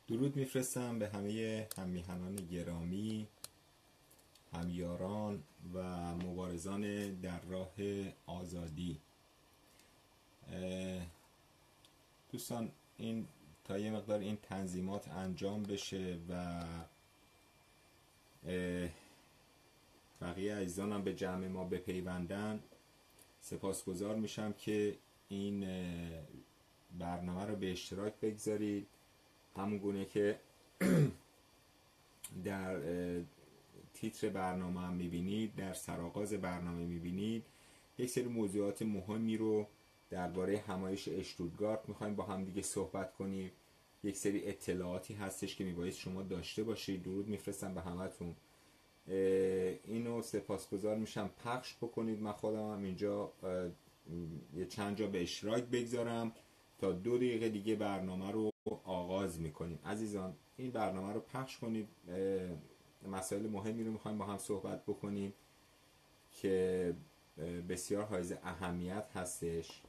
درود میفرستم به همه هممیهنان گرامی، همیاران و مبارزان در راه آزادی. دوستان، این تا یه مقدار این تنظیمات انجام بشه و بقیه عزیزانم به جمع ما بپیوندن، سپاسگزار میشم که این برنامه رو به اشتراک بگذارید. همون گونه که در تیتر برنامه هم میبینید، در سرآغاز برنامه میبینید، یک سری موضوعات مهمی رو درباره همایش اشتوتگارت میخوایم با هم دیگه صحبت کنیم. یک سری اطلاعاتی هستش که میباید شما داشته باشید. درود میفرستم به همتون. اینو سپاسگزار میشم پخش بکنید. من خودم هم اینجا یه چند جا به اشتراک بگذارم تا 2 دقیقه دیگه برنامه رو آغاز میکنیم. عزیزان، این برنامه رو پخش کنید. مسائل مهمی رو میخوایم با هم صحبت بکنیم که بسیار حائز اهمیت هستش.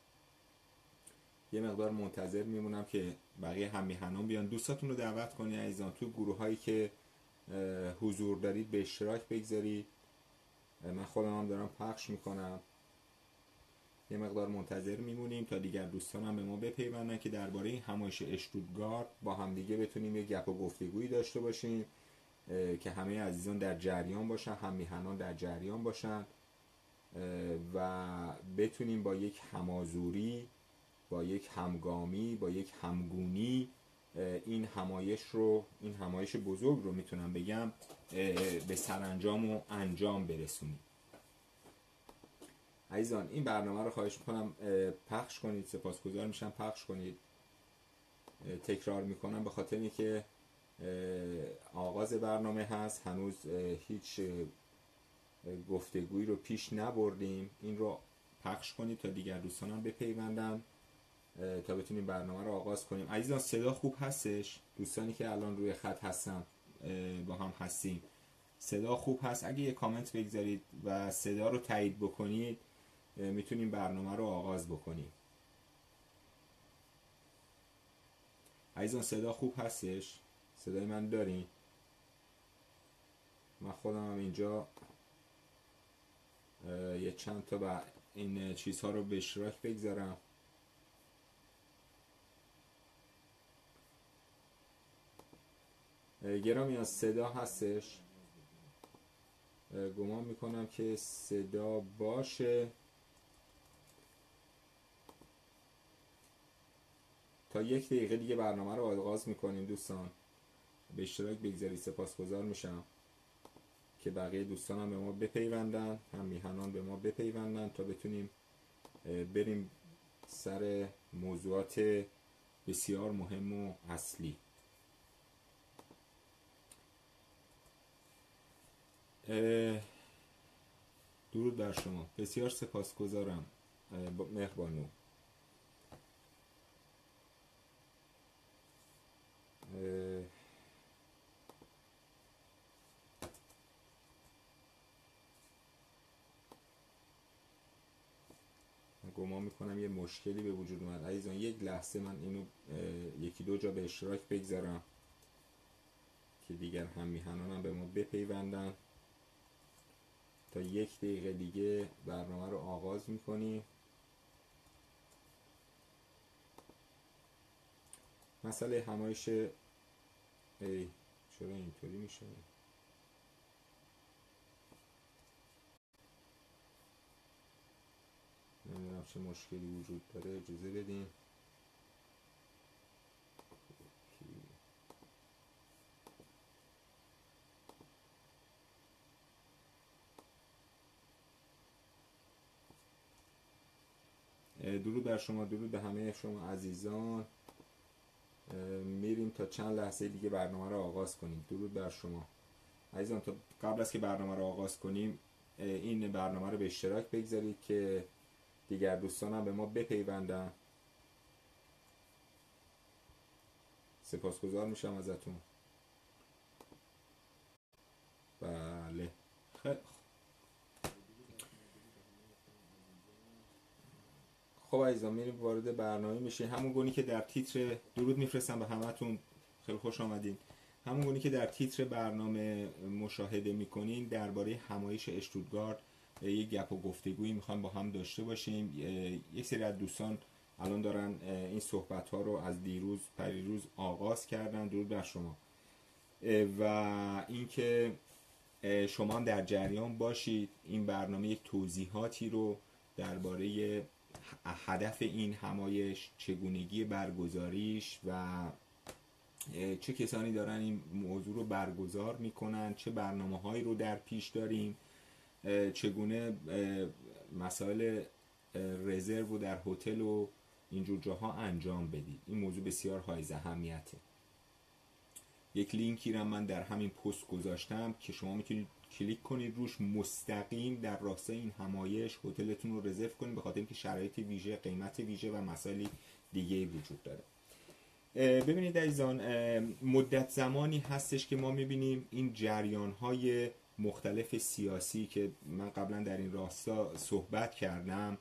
یه مقدار منتظر میمونم که بقیه هممیهنان بیان. دوستاتون رو دعوت کنید عزیزان، تو گروه هایی که حضور دارید به اشتراک بگذارید. من خودم هم دارم پخش میکنم. یه مقدار منتظر میمونیم تا دیگر دوستان هم به ما بپیوندن که درباره همایش اشتوتگارت با هم دیگه بتونیم یک گپ و گفتگویی داشته باشیم که همه عزیزان در جریان باشن، هممیهنان در جریان باشن و بتونیم با یک همازوری، با یک همگامی، با یک همگونی این همایش بزرگ رو میتونم بگم به سرانجام و انجام برسونیم. عزیزان، این برنامه رو خواهش میکنم پخش کنید. سپاسگزار میشم پخش کنید. تکرار میکنم به خاطر اینکه آغاز برنامه هست، هنوز هیچ گفتگویی رو پیش نبردیم. این رو پخش کنید تا دیگر دوستانم بپیوندن تا بتونیم برنامه رو آغاز کنیم. عزیزان، صدا خوب هستش؟ دوستانی که الان روی خط هستن با هم هستیم، صدا خوب هست؟ اگه یه کامنت بگذارید و صدا رو تایید بکنید میتونیم برنامه رو آغاز بکنیم. عزیزان، صدا خوب هستش؟ صدای من دارین؟ من خودم هم اینجا یه چند تا با این چیزها رو به اشتراک بگذارم. گرامی، از صدا هستش؟ گمان میکنم که صدا باشه. تا 1 دقیقه دیگه برنامه رو آغاز میکنیم. دوستان به اشتراک بگذارید. سپاسگزار میشم که بقیه دوستانم به ما بپیوندن، هم میهنان به ما بپیوندن تا بتونیم بریم سر موضوعات بسیار مهم و اصلی. درود بر شما. بسیار سپاسگزارم مهربانو. گمان میکنم یه مشکلی به وجود اومد. عزیزان، یک لحظه من اینو 1-2 جا به اشتراک بگذارم که دیگر هم میهنانم به ما بپیوندن. تا 1 دقیقه دیگه برنامه رو آغاز میکنیم. مسئله همایش چرا اینطوری میشه؟ نمیدونم چه مشکلی وجود داره. اجازه بدین. درود بر شما. درود به همه شما عزیزان. میریم تا چند لحظه دیگه برنامه رو آغاز کنیم. درود بر شما عزیزان. تا قبل از که برنامه رو آغاز کنیم این برنامه رو به اشتراک بگذارید که دیگر دوستانم به ما بپیوندن. سپاسگزار میشم ازتون. بله، خیلی خب عزیزان، میریم وارد برنامه میشه. همون گونی که در تیتر درود میفرستم به همتون خیلی خوش آمدین. همون گونه که در تیتر برنامه مشاهده میکنین درباره همایش اشتوتگارت یک گپ و گفتگویی میخوام با هم داشته باشیم. یک سری از دوستان الان دارن این صحبت ها رو از دیروز پریروز آغاز کردن. درود بر شما و اینکه شما هم در جریان باشید. این برنامه یک توضیحاتی رو درباره هدف این همایش، چگونگی برگزاریش و چه کسانی دارن این موضوع رو برگزار میکنن، چه برنامه هایی رو در پیش داریم، چگونه مسائل رزرو و در هتل و اینجور جاها انجام بدید. این موضوع بسیار حائز اهمیته. یک لینکی رو من در همین پست گذاشتم که شما میتونید کلیک کنید روش، مستقیم در راستای این همایش هتلتون رو رزرو کنید، به خاطر اینکه شرایط ویژه، قیمت ویژه و مسائل دیگه وجود داره. ببینید عزیزان، مدت زمانی هستش که ما میبینیم این جریان‌های مختلف سیاسی که من قبلا در این راستا صحبت کردم،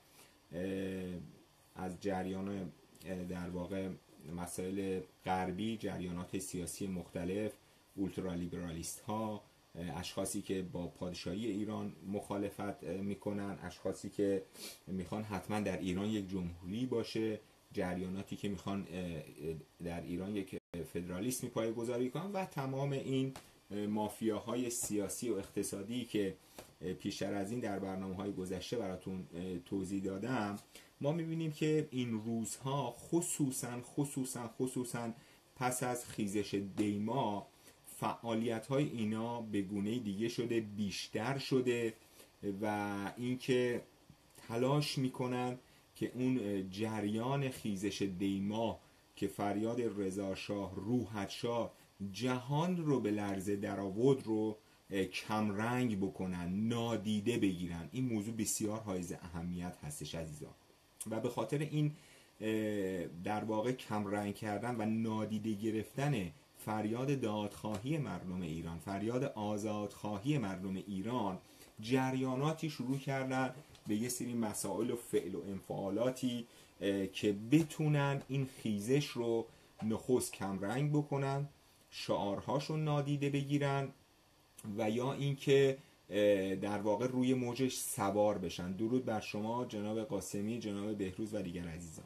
از جریان در واقع مسائل غربی، جریانات سیاسی مختلف، اولترالیبرالیست ها، اشخاصی که با پادشاهی ایران مخالفت میکنن، اشخاصی که میخوان حتما در ایران یک جمهوری باشه، جریاناتی که میخوان در ایران یک فدرالیسمی پایه‌گذاری کنن و تمام این مافیاهای سیاسی و اقتصادی که پیشتر از این در برنامه‌های گذشته براتون توضیح دادم. ما میبینیم که این روزها خصوصاً پس از خیزش دیما فعالیت‌های اینا به گونه‌ای دیگه شده، بیشتر شده و اینکه تلاش میکنن که اون جریان خیزش دیما که فریاد رضا شاه، روحت شاه جهان رو به لرزه در آورد رو کمرنگ بکنن، نادیده بگیرن. این موضوع بسیار حائز اهمیت هستش عزیزان و به خاطر این در واقع کمرنگ کردن و نادیده گرفتن فریاد دادخواهی مردم ایران، فریاد آزادخواهی مردم ایران، جریاناتی شروع کردن به یه سری مسائل و فعل و انفعالاتی که بتونن این خیزش رو نخست کمرنگ بکنن، شعارهاشو نادیده بگیرن و یا اینکه در واقع روی موجش سوار بشن. درود بر شما جناب قاسمی، جناب بهروز و دیگر عزیزان.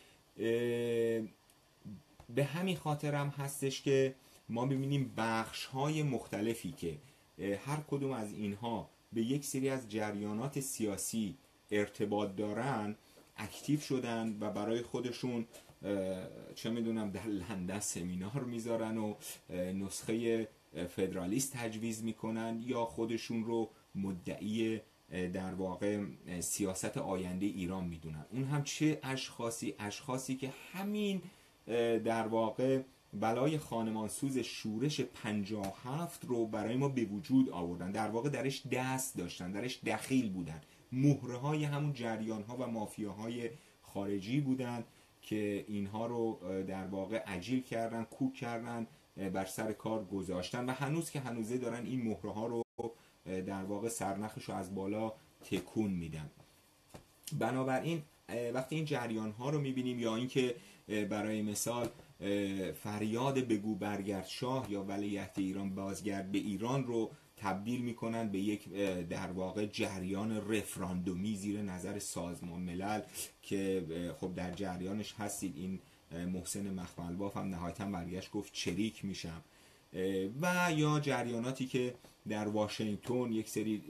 به همین خاطر هم هستش که ما ببینیم بخش‌های مختلفی که هر کدوم از اینها به یک سری از جریانات سیاسی ارتباط دارن اکتیو شدن و برای خودشون چه میدونم در لندن سمینار میذارن و نسخه فدرالیست تجویز میکنن یا خودشون رو مدعی در واقع سیاست آینده ایران میدونن. اون هم چه اشخاصی که همین در واقع بلای خانمانسوز شورش 57 رو برای ما به وجود آوردن، در واقع درش دست داشتن، درش دخیل بودن، مهره های همون جریان ها و مافیاهای خارجی بودن که اینها رو در واقع اجیل کردن، کوک کردن، بر سر کار گذاشتن و هنوز که هنوزه دارن این مهره ها رو در واقع سرنخش رو از بالا تکون میدن. بنابراین وقتی این جریان ها رو میبینیم یا اینکه برای مثال فریاد بگو برگرد شاه یا ولیعهد ایران بازگرد به ایران رو تبدیل میکنن به یک در واقع جریان رفراندومی زیر نظر سازمان ملل که خب در جریانش هستید. این محسن مخملباف هم نهایتا برگشت گفت چریک میشم و یا جریاناتی که در واشنگتن یک سری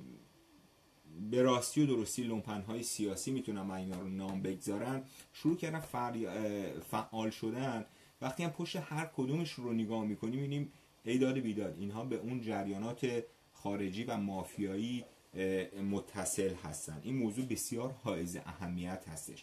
به راستی و درستی لومپن‌های سیاسی میتونم من اینا رو نام بگذارن، شروع کردن فعال شدن. وقتی هم پشت هر کدومش رو نگاه میکنیم میبینیم ایداد بیداد اینها به اون جریانات خارجی و مافیایی متصل هستن. این موضوع بسیار حائز اهمیت هستش.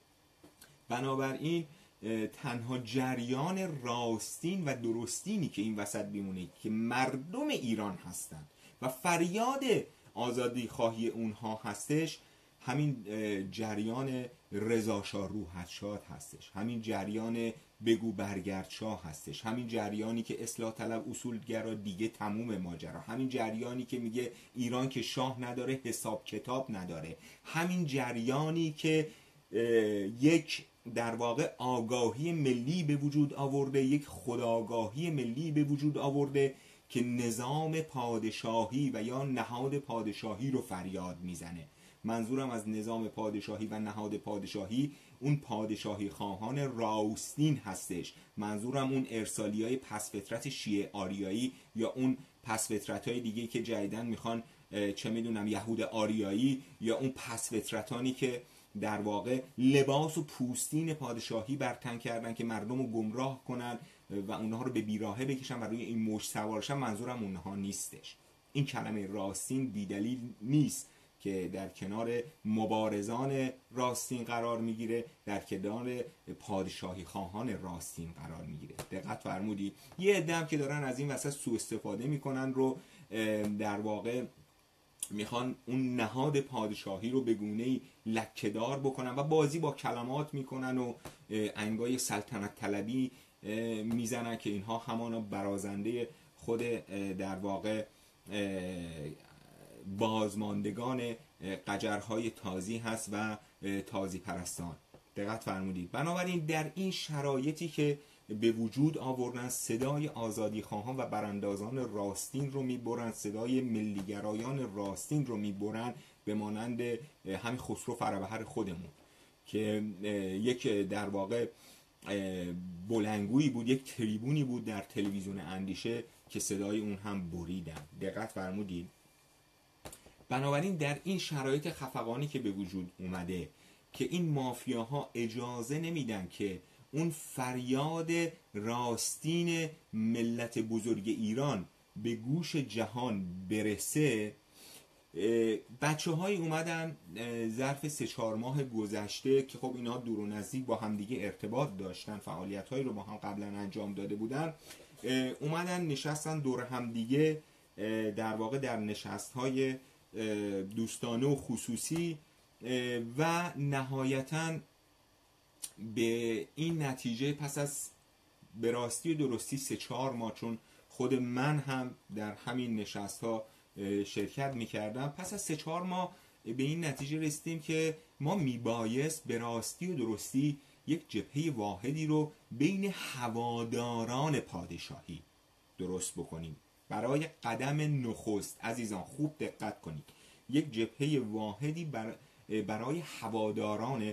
بنابراین تنها جریان راستین و درستینی که این وسط بیمونه که مردم ایران هستن و فریاد آزادی خواهی اونها هستش، همین جریان رضا شاه روحت شاد هستش، همین جریان بگو برگرد شاه هستش، همین جریانی که اصلاح طلب اصولگرا دیگه تموم ماجرا، همین جریانی که میگه ایران که شاه نداره حساب کتاب نداره، همین جریانی که یک در واقع آگاهی ملی به وجود آورده، یک خودآگاهی ملی به وجود آورده که نظام پادشاهی و یا نهاد پادشاهی رو فریاد میزنه. منظورم از نظام پادشاهی و نهاد پادشاهی اون پادشاهی خواهان راوستین هستش. منظورم اون ارسالیای پسفطرت شیعه آریایی یا اون پسفطرت‌های دیگه که جدیدن میخوان چه میدونم یهود آریایی، یا اون پسفطرتانی که در واقع لباس و پوستین پادشاهی بر تن کردن که مردم رو گمراه کنن و اونها رو به بیراهه بکشن و روی این موج سوارشن. منظورم اونها نیستش. این کلمه راستین بیدلیل نیست که در کنار مبارزان راستین قرار میگیره، در کنار پادشاهی خواهان راستین قرار میگیره. دقت فرمودید؟ یه عده هم که دارن از این وسط سوء استفاده میکنن رو در واقع میخوان اون نهاد پادشاهی رو به گونه‌ای لکه‌دار بکنن و بازی با کلمات میکنن و انگای سلطنت طلبی میزنن که اینها همانا برازنده خود در واقع بازماندگان قجرهای تازی هست و تازی پرستان. دقت فرمودید؟ بنابراین در این شرایطی که به وجود آوردن، صدای آزادی خواهان و براندازان راستین رو میبرن، صدای ملیگرایان راستین رو میبرن، به مانند همین خسرو فرابهر خودمون که یک در واقع بلنگویی بود، یک تریبونی بود در تلویزیون اندیشه که صدای اون هم بریدن. دقت فرمودید؟ بنابراین در این شرایط خفقانی که به وجود اومده که این مافیاها اجازه نمیدن که اون فریاد راستین ملت بزرگ ایران به گوش جهان برسه، بچه های اومدن ظرف 3-4 ماه گذشته که خب اینا دور و نزدیک با همدیگه ارتباط داشتن، فعالیت هایی رو با هم قبلا انجام داده بودن، اومدن نشستن دور همدیگه در واقع در نشست های دوستانه و خصوصی و نهایتاً به این نتیجه پس از به راستی و درستی 3-4 ماه، چون خود من هم در همین نشست ها شرکت میکردم، پس از 3-4 ماه به این نتیجه رسیدیم که ما میبایست به راستی و درستی یک جبهه واحدی رو بین هواداران پادشاهی درست بکنیم. برای قدم نخست عزیزان خوب دقت کنید، یک جبهه واحدی برای هواداران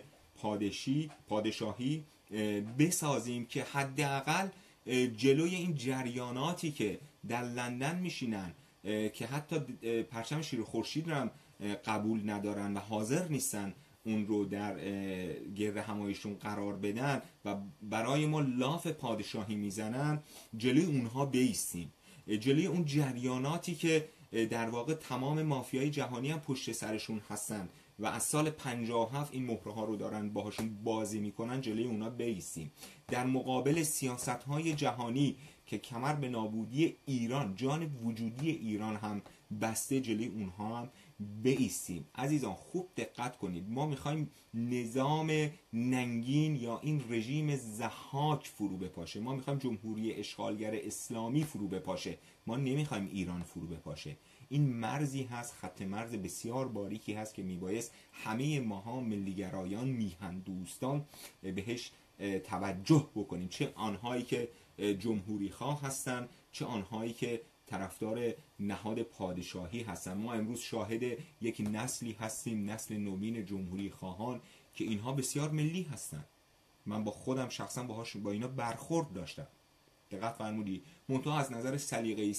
پادشاهی بسازیم که حداقل جلوی این جریاناتی که در لندن میشینن که حتی پرچم شیر خورشید رو هم قبول ندارن و حاضر نیستن اون رو در گرد همایشون قرار بدن و برای ما لاف پادشاهی میزنن، جلوی اونها بیستیم، جلوی اون جریاناتی که در واقع تمام مافیای جهانی هم پشت سرشون هستن و از سال 57 این مهره ها رو دارن باهاشون بازی میکنن، جلوی اونا بیستیم. در مقابل سیاست های جهانی که کمر به نابودی ایران، جان وجودی ایران هم بسته، جلوی اونها هم بایستیم. عزیزان خوب دقت کنید، ما میخوایم نظام ننگین یا این رژیم ضحاک فرو بپاشه، ما میخوایم جمهوری اشغالگر اسلامی فرو بپاشه، ما نمیخوایم ایران فرو بپاشه. این مرزی هست، خط مرز بسیار باریکی هست که میبایست همه ماها ملیگرایان، میهن دوستان بهش توجه بکنیم، چه آنهایی که جمهوری خواه هستن، چه آنهایی که طرفدار نهاد پادشاهی هستن. ما امروز شاهد یک نسلی هستیم، نسل نوین جمهوری خواهان که اینها بسیار ملی هستن. من با خودم شخصا با اینا برخورد داشتم. دقت فرمودی؟ منتها از نظر سلیقه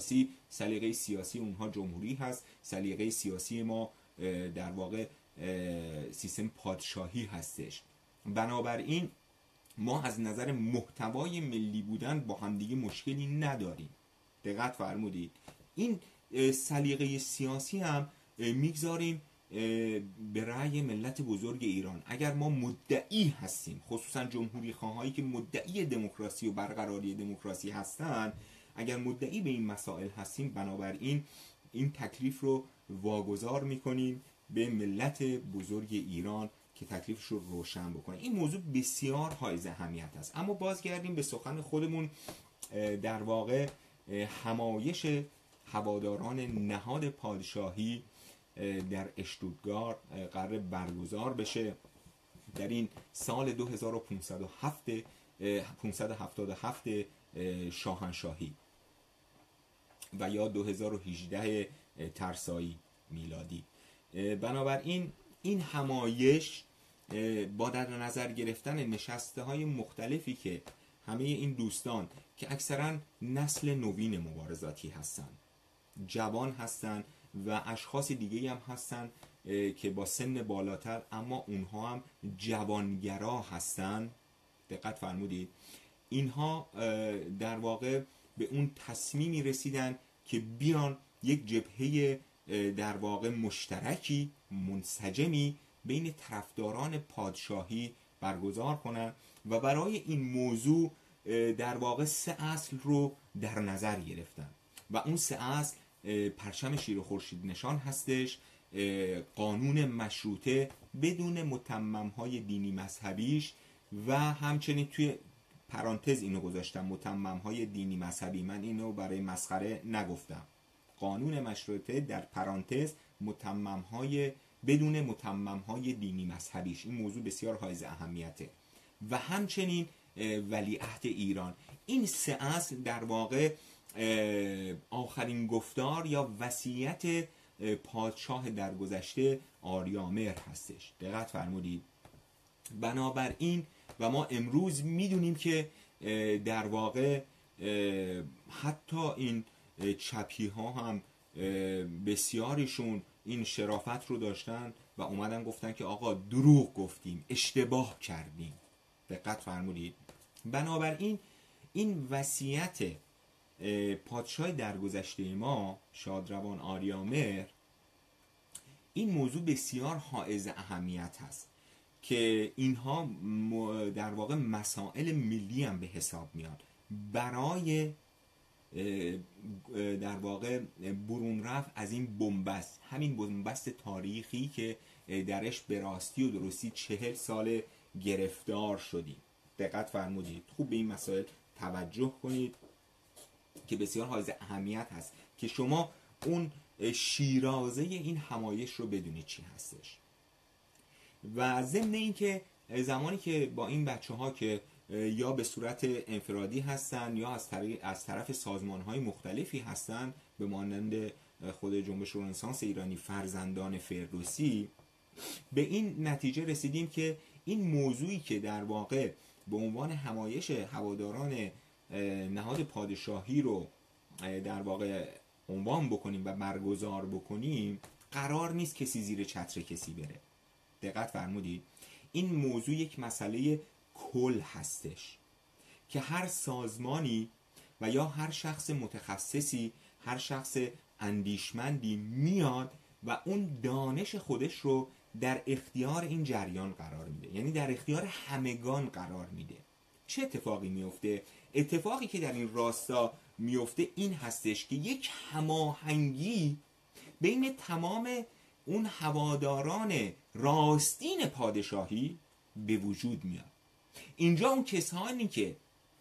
سیاسی اونها جمهوری هست، سلیقه سیاسی ما در واقع سیستم پادشاهی هستش. بنابراین ما از نظر محتوای ملی بودن با همدیگه مشکلی نداریم. دقت فرمودید؟ این سلیقه سیاسی هم میگذاریم به رأی ملت بزرگ ایران. اگر ما مدعی هستیم، خصوصا جمهوری خواهایی که مدعی دموکراسی و برقراری دموکراسی هستن، اگر مدعی به این مسائل هستیم، بنابراین این تکلیف رو واگذار میکنیم به ملت بزرگ ایران که تکلیفش رو روشن بکنه. این موضوع بسیار حائز اهمیت است. اما بازگردیم به سخن خودمون، در واقع همایش هواداران نهاد پادشاهی در اشتوتگارت قرار برگزار بشه در این سال 2577 شاهنشاهی و یا 2018 ترسایی میلادی. بنابراین این همایش با در نظر گرفتن نشسته های مختلفی که همه این دوستان که اکثرا نسل نوین مبارزاتی هستن، جوان هستن و اشخاص دیگه هم هستن که با سن بالاتر اما اونها هم جوانگرا هستن، دقت فرمودید، اینها در واقع به اون تصمیمی رسیدن که بیان یک جبهه در واقع مشترکی منسجمی بین طرفداران پادشاهی برگزار کنن و برای این موضوع در واقع 3 اصل رو در نظر گرفتن و اون 3 اصل پرچم شیر و خورشید نشان هستش، قانون مشروطه بدون متمم‌های دینی مذهبیش و همچنین توی پرانتز اینو گذاشتم متمم‌های دینی مذهبی، من اینو برای مسخره نگفتم، قانون مشروطه در پرانتز متمم‌های بدون متمم‌های دینی مذهبیش. این موضوع بسیار حائز اهمیته. و همچنین ولیعهد ایران. این 3 اصل در واقع آخرین گفتار یا وصیت پادشاه درگذشته آریامهر هستش. دقت فرمودید. بنابراین و ما امروز میدونیم که در واقع حتی این چپی ها هم بسیاریشون این شرافت رو داشتن و اومدن گفتن که آقا دروغ گفتیم، اشتباه کردیم. دقت فرمودید. بنابراین این وصیت پادشاه درگذشته ما شادروان آریامهر، این موضوع بسیار حائز اهمیت هست که اینها در واقع مسائل ملی هم به حساب میاد برای در واقع برون رفت از این بنبست، همین بنبست تاریخی که درش به راستی و درستی 40 سال گرفتار شدیم. دقت فرمودید. خوب به این مسائل توجه کنید که بسیار حائز اهمیت هست که شما اون شیرازه این همایش رو بدونید چی هستش. و ضمن این که زمانی که با این بچه ها که یا به صورت انفرادی هستن یا از طرف سازمان های مختلفی هستن به مانند خود جنبش رنسانس ایرانی، فرزندان فردوسی، به این نتیجه رسیدیم که این موضوعی که در واقع به عنوان همایش هواداران نهاد پادشاهی رو در واقع عنوان بکنیم و برگزار بکنیم، قرار نیست کسی زیر چتر کسی بره. دقت فرمودید. این موضوع یک مسئله کل هستش که هر سازمانی و یا هر شخص متخصصی، هر شخص اندیشمندی میاد و اون دانش خودش رو در اختیار این جریان قرار میده، یعنی در اختیار همگان قرار میده. چه اتفاقی میفته؟ اتفاقی که در این راستا میفته این هستش که یک هماهنگی بین تمام اون هواداران راستین پادشاهی به وجود میاد. اینجا اون کسانی که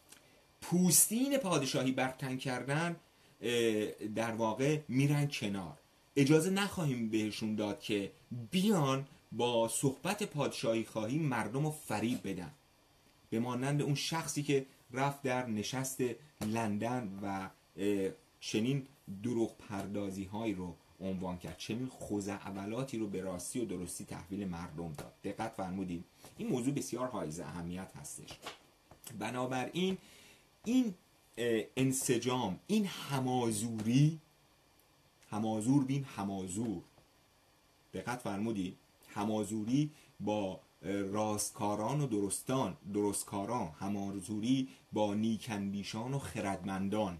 پوستین پادشاهی برتن کردن در واقع میرن کنار. اجازه نخواهیم بهشون داد که بیان با صحبت پادشاهی خواهی مردم رو فریب بدن، به مانند اون شخصی که رفت در نشست لندن و چنین دروغ پردازی هایی رو عنوان کرد، چنین خزعبلاتی رو به راستی و درستی تحویل مردم داد. دقت فرمودید. این موضوع بسیار حائز اهمیت هستش. بنابراین این انسجام، این همازوری، همازور بین همازور، دقت فرمودید، همازوری با راستکاران و درستکاران، همازوری با نیکندیشان و خردمندان.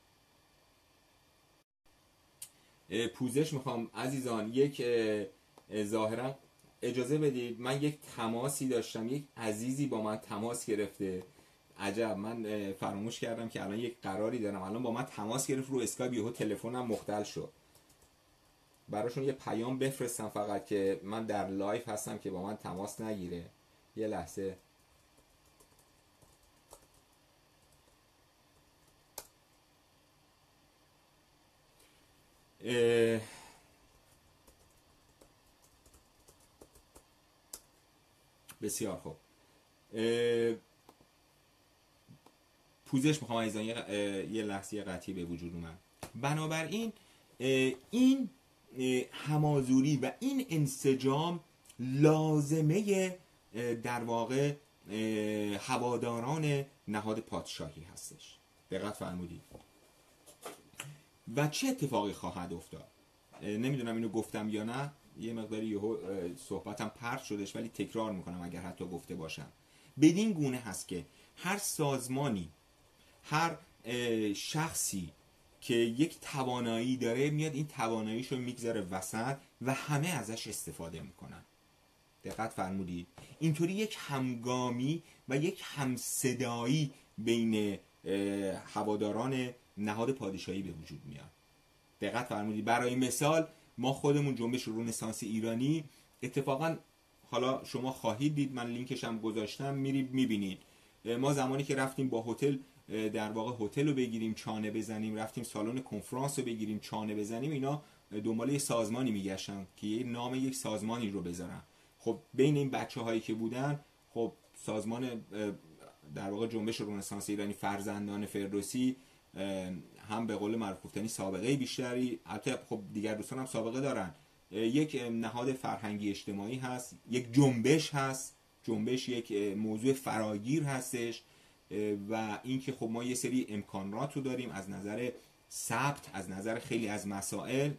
پوزش میخوام عزیزان، یک ظاهرا اجازه بدید من یک تماسی داشتم، یک عزیزی با من تماس گرفته. عجب، من فراموش کردم که الان یک قراری دارم. الان با من تماس گرفت رو اسکایپ، یهو تلفنم مختل شد. براشون یه پیام بفرستم فقط که من در لایف هستم که با من تماس نگیره. یه لحظه. بسیار خوب. پوزش میخوام عزیزان، یه لحظه قطعی به وجود اومد. بنابراین این همازوری و این انسجام لازمه در واقع هواداران نهاد پادشاهی هستش. دقت فرمودید. و چه اتفاقی خواهد افتاد؟ نمیدونم اینو گفتم یا نه، یه مقداری صحبتم پرت شدش، ولی تکرار میکنم اگر حتی گفته باشم. بدین گونه هست که هر سازمانی، هر شخصی که یک توانایی داره میاد این تواناییشو میگذاره وسط و همه ازش استفاده میکنن. دقت فرمودید. اینطوری یک همگامی و یک همصدایی بین هواداران نهاد پادشاهی به وجود میاد. دقت فرمودید. برای مثال ما خودمون جنبش رنسانس ایرانی اتفاقا حالا شما خواهید دید، من لینکش هم گذاشتم، میرید میبینید. ما زمانی که رفتیم با هتل در واقع هتل رو بگیریم چانه بزنیم، رفتیم سالن کنفرانس رو بگیریم چانه بزنیم، اینا دنبال یه سازمانی میگشتن که یه نام یک سازمانی رو بذارن. خب بین این بچه هایی که بودن، خب سازمان در واقع جنبش رنسانس ایرانی فرزندان فردوسی هم به قول معروف گفتنی سابقه بیشتری، البته خب دیگر دوستان هم سابقه دارن، یک نهاد فرهنگی اجتماعی هست، یک جنبش هست، جنبش یک موضوع فراگیر هستش و اینکه خب ما یه سری امکانات رو داریم از نظر ثبت، از نظر خیلی از مسائل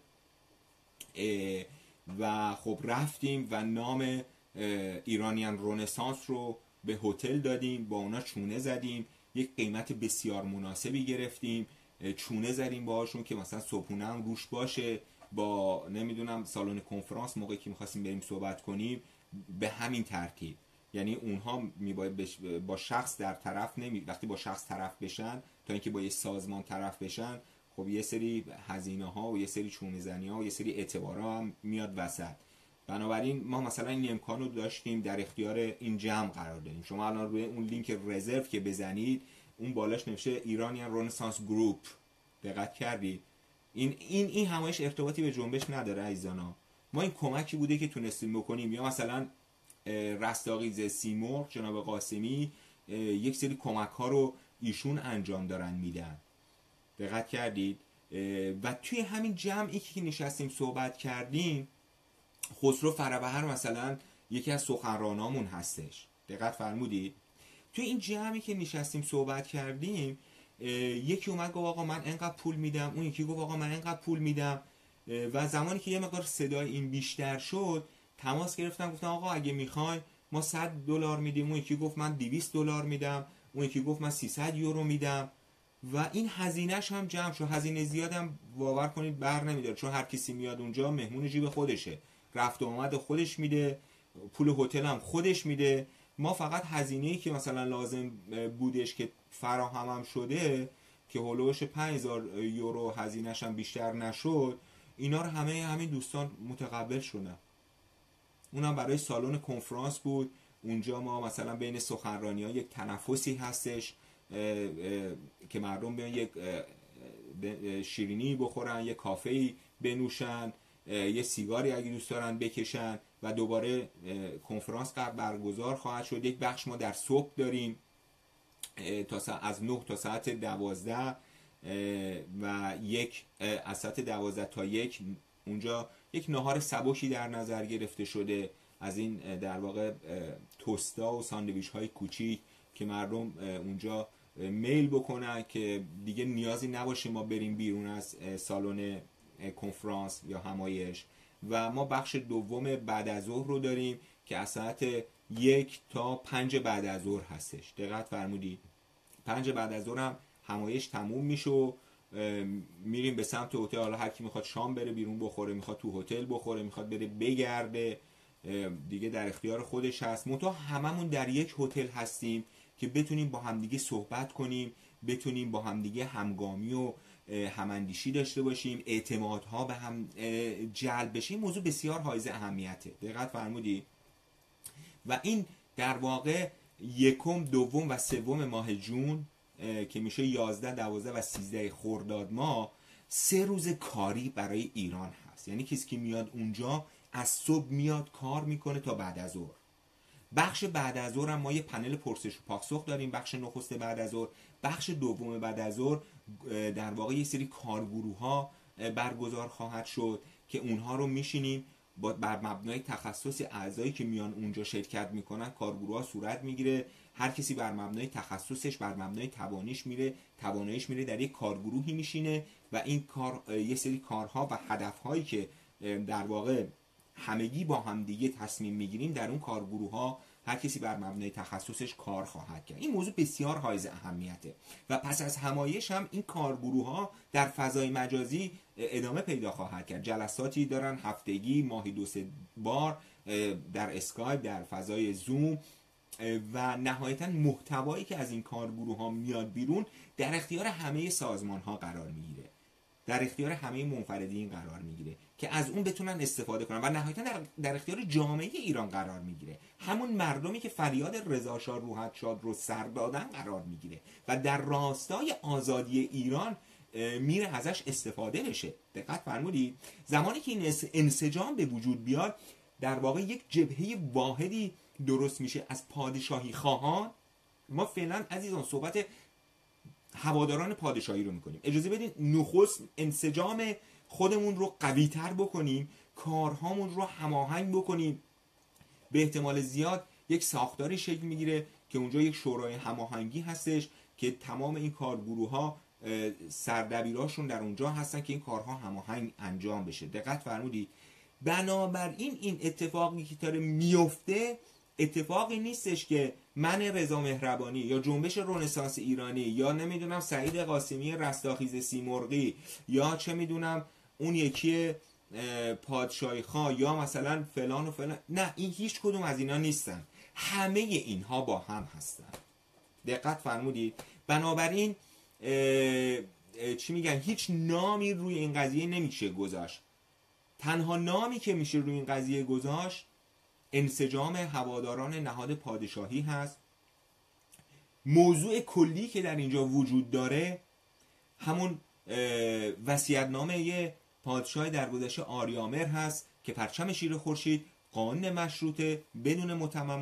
و خب رفتیم و نام ایرانیان رنسانس رو به هتل دادیم، با اونا چونه زدیم، یک قیمت بسیار مناسبی گرفتیم، چونه زدیم باهاشون که مثلا صبحونه هم روش باشه، با نمیدونم سالن کنفرانس موقعی که می‌خواستیم بریم صحبت کنیم به همین ترتیب. یعنی اونها میباید با شخص در طرف وقتی با شخص طرف بشن تا اینکه با یه سازمان طرف بشن، خب یه سری هزینه ها و یه سری چونه زنی ها و یه سری اعتبارها هم میاد وسط. بنابراین ما مثلا این امکان رو داشتیم، در اختیار این جمع قرار دادیم. شما الان روی اون لینک رزرو که بزنید اون بالاش نوشته ایرانیان رنسانس گروپ. دقت کردید؟ این همایش ارتباطی به جنبش نداره عزیزانا. ما این کمکی بوده که تونستیم بکنیم. یا مثلا رستاخیز سیمرغ جناب قاسمی یک سری کمک ها رو ایشون انجام دارن میدن. دقت کردید؟ و توی همین جمعی که نشستیم صحبت کردیم، خسرو فرابهر مثلا یکی از سخنرانامون هستش. دقت فرمودید؟ توی این جمعی که نشستیم صحبت کردیم، یکی اومد گفت آقا من اینقدر پول میدم، اون یکی گفت آقا من اینقدر پول میدم و زمانی که یه مقدار صدای این بیشتر شد تماس گرفتن، گفتن آقا اگه میخوای ما $100 میدیم، اون یکی گفت من $200 میدم، اون یکی گفت من 300 یورو میدم و این هزینهش هم جمع شد. هزینه زیادم باور کنید بر نمیداره، چون هر کسی میاد اونجا مهمون جیب خودشه، رفت و آمد خودش میده، پول هتل هم خودش میده. ما فقط هزینه‌ای که مثلا لازم بودش که فراهم هم شده که هولوش 5000 یورو هزینه‌ش هم بیشتر نشد، اینا رو همین دوستان متقبل شدن. اونم برای سالن کنفرانس بود. اونجا ما مثلا بین سخنرانی‌ها یک تنفسی هستش که مردم بیان یک شیرینی بخورن، یک کافه‌ای بنوشن، یه سیگاری اگه دوست دارن بکشن و دوباره کنفرانس برگزار خواهد شد. یک بخش ما در صبح داریم از 9 تا ساعت 12 و یک از ساعت 12 تا 1 اونجا یک ناهار سبکی در نظر گرفته شده از این در واقع توستا و ساندویچ های کوچیک که مردم اونجا میل بکنن که دیگه نیازی نباشه ما بریم بیرون از سالن کنفرانس یا همایش. و ما بخش دوم بعد از ظهر رو داریم که از ساعت 1 تا 5 بعد از ظهر هستش. دقت فرمودید؟ 5 بعد از ظهر هم همایش تموم میشه و میریم به سمت هتل. حالا هر کی میخواد شام بره بیرون بخوره، میخواد تو هتل بخوره، میخواد بره بگرده، دیگه در اختیار خودش هست. منتها هممون در یک هتل هستیم که بتونیم با همدیگه صحبت کنیم، بتونیم با همدیگه همگامی و هماندیشی داشته باشیم، اعتمادها به هم جلب بشه. این موضوع بسیار حائز اهمیته. دقت فرمودید؟ و این در واقع 1، 2 و 3 ماه جون که میشه 11، 12 و 13 خرداد ماه 3 روز کاری برای ایران هست. یعنی کسی که میاد اونجا از صبح میاد کار میکنه تا بعد از ظهر بخش بعد از ظهر هم ما یه پنل پرسش و پاسخ داریم، بخش نخست بعد از ظهر. بخش دوم بعد از ظهر در واقع یه سری کارگروه ها برگزار خواهد شد که اونها رو میشینیم بر مبنای تخصص اعضایی که میان اونجا شرکت میکنن کارگروه ها صورت میگیره. هر کسی بر مبنای تخصصش، بر مبنای تواناییش میره در یک کارگروهی میشینه و این کار یه سری کارها و هدفهایی که در واقع همگی با هم دیگه تصمیم میگیریم در اون کارگروه ها هر کسی بر مبنای تخصصش کار خواهد کرد. این موضوع بسیار حائز اهمیته و پس از همایش هم این کارگروه ها در فضای مجازی ادامه پیدا خواهد کرد. جلساتی دارن هفتگی، ماهی 2-3 بار در اسکایپ، در فضای زوم و نهایتا محتوایی که از این کارگروه ها میاد بیرون در اختیار همه سازمان ها قرار میگیره، در اختیار همه منفردین قرار میگیره که از اون بتونن استفاده کنن و نهایتا در اختیار جامعه ایران قرار میگیره. همون مردمی که فریاد رضا شاه روحت شاد رو سر دادن قرار میگیره و در راستای آزادی ایران میره ازش استفاده بشه. دقت فرمودید؟ زمانی که این انسجام به وجود بیاد در واقع یک جبهه واحدی درست میشه از پادشاهی خواهان. ما فعلا عزیزان صحبت هواداران پادشاهی رو میکنیم. اجازه بدین نخست انسجام خودمون رو قوی تر بکنیم، کارهامون رو هماهنگ بکنیم. به احتمال زیاد یک ساختاری شکل میگیره که اونجا یک شورای هماهنگی هستش که تمام این کارگروه ها سردبیراشون در اونجا هستن که این کارها هماهنگ انجام بشه. دقت فرمودید؟ بنابراین این اتفاقی که داره میفته اتفاقی نیستش که من رضا مهربانی یا جنبش رنسانس ایرانی یا نمیدونم سعید قاسمی رستاخیز سیمرغی یا چه میدونم اون یکی پادشاهی خواه یا مثلا فلان و فلان، نه، این هیچ کدوم از اینا نیستن، همه اینها با هم هستن. دقت فرمودید؟ بنابراین چی میگن، هیچ نامی روی این قضیه نمیشه گذاشت. تنها نامی که میشه روی این قضیه گذاشت انسجام هواداران نهاد پادشاهی هست. موضوع کلی که در اینجا وجود داره همون وصیت‌نامه پادشاه درگذشته آریامر هست که پرچم شیر خورشید، قانون مشروطه بدون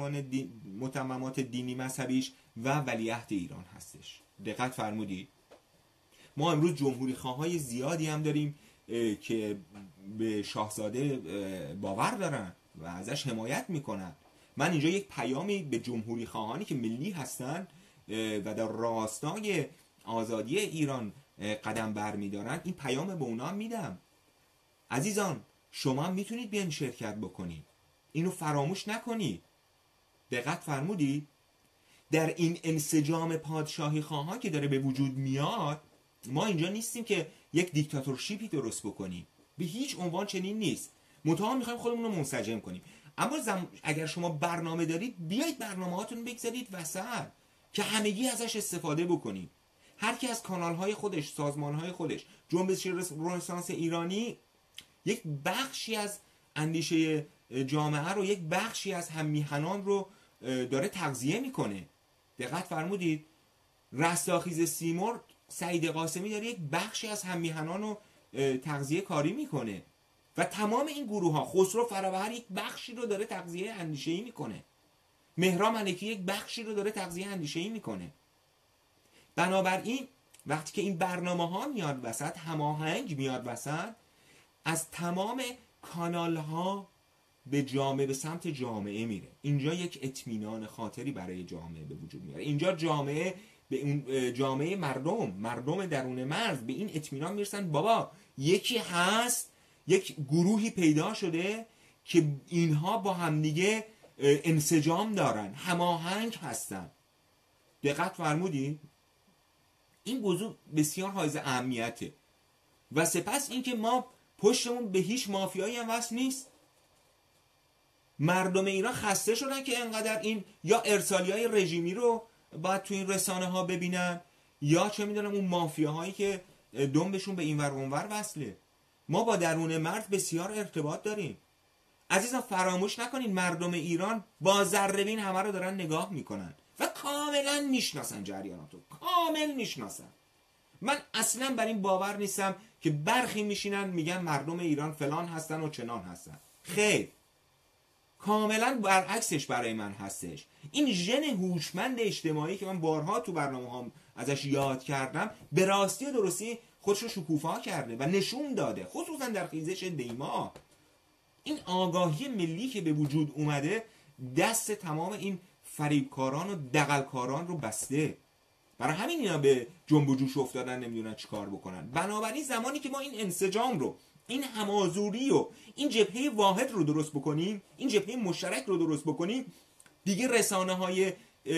متممات دینی مذهبیش و ولیعهد ایران هستش. دقت فرمودید؟ ما امروز جمهوری خواهای زیادی هم داریم که به شاهزاده باور دارن و ازش حمایت میکنن. من اینجا یک پیامی به جمهوری خواهانی که ملی هستن و در راستای آزادی ایران قدم برمیدارن این پیام به اونا میدم. عزیزان شما هم میتونید بیان شرکت بکنید، اینو فراموش نکنید. دقت فرمودید؟ در این انسجام پادشاهی خواهان که داره به وجود میاد ما اینجا نیستیم که یک دیکتاتورشیپی درست بکنیم، به هیچ عنوان چنین نیست. منتها میخوایم خودمون رو منسجم کنیم. اما اگر شما برنامه دارید بیایید برنامه‌هاتون بگذارید وسط که همگی ازش استفاده بکنیم. هر کی از کانال‌های خودش، سازمان‌های خودش، جنبش رنسانس ایرانی یک بخشی از اندیشه جامعه رو، یک بخشی از هم میهنان رو داره تغذیه میکنه. دقت فرمودید؟ رستاخیز سیمرغ سعید قاسمی داره یک بخشی از هم میهنان رو تغذیه کاری میکنه و تمام این گروه ها، خسرو فروهر یک بخشی رو داره تغذیه اندیشه‌ای میکنه، مهران ملکی یک بخشی رو داره تغذیه اندیشه‌ای میکنه. بنابراین وقتی که این برنامه ها میاد وسط، هماهنگ میاد وسط، از تمام کانال ها به جامعه، به سمت جامعه میره. اینجا یک اطمینان خاطری برای جامعه به وجود میاره. اینجا جامعه به اون جامعه مردم درون مرز به این اطمینان میرسن بابا یکی هست، یک گروهی پیدا شده که اینها با همدیگه انسجام دارن، هماهنگ هستن. دقت فرمودی؟ این موضوع بسیار حائز اهمیته. و سپس اینکه ما پشتمون به هیچ مافیایی هم وصل نیست. مردم ایران خسته شدن که انقدر این یا ارسالیای رژیمی رو باید تو این رسانه ها ببینن یا چه میدونم اون مافیاهایی که دنبشون به این ور اونور وصله. ما با درون مرز بسیار ارتباط داریم. عزیزان فراموش نکنین مردم ایران با ذره بین همه رو دارن نگاه میکنن و کاملا میشناسن جریاناتو، کامل میشناسن. من اصلا بر این باور نیستم که برخی میشینن میگن مردم ایران فلان هستن و چنان هستن. خیر، کاملا برعکسش برای من هستش. این ژن هوشمند اجتماعی که من بارها تو برنامه هم ازش یاد کردم به راستی و درستی خودش رو شکوفا کرده و نشون داده، خصوصا در خیزش دیما. این آگاهی ملی که به وجود اومده دست تمام این فریبکاران و دغلکاران رو بسته. برای همین اینا به جنب و جوش افتادن، نمیدونن چی کار بکنن. بنابراین زمانی که ما این انسجام رو، این همازوری و این جبهه واحد رو درست بکنیم، این جبهه مشترک رو درست بکنیم، دیگه رسانه های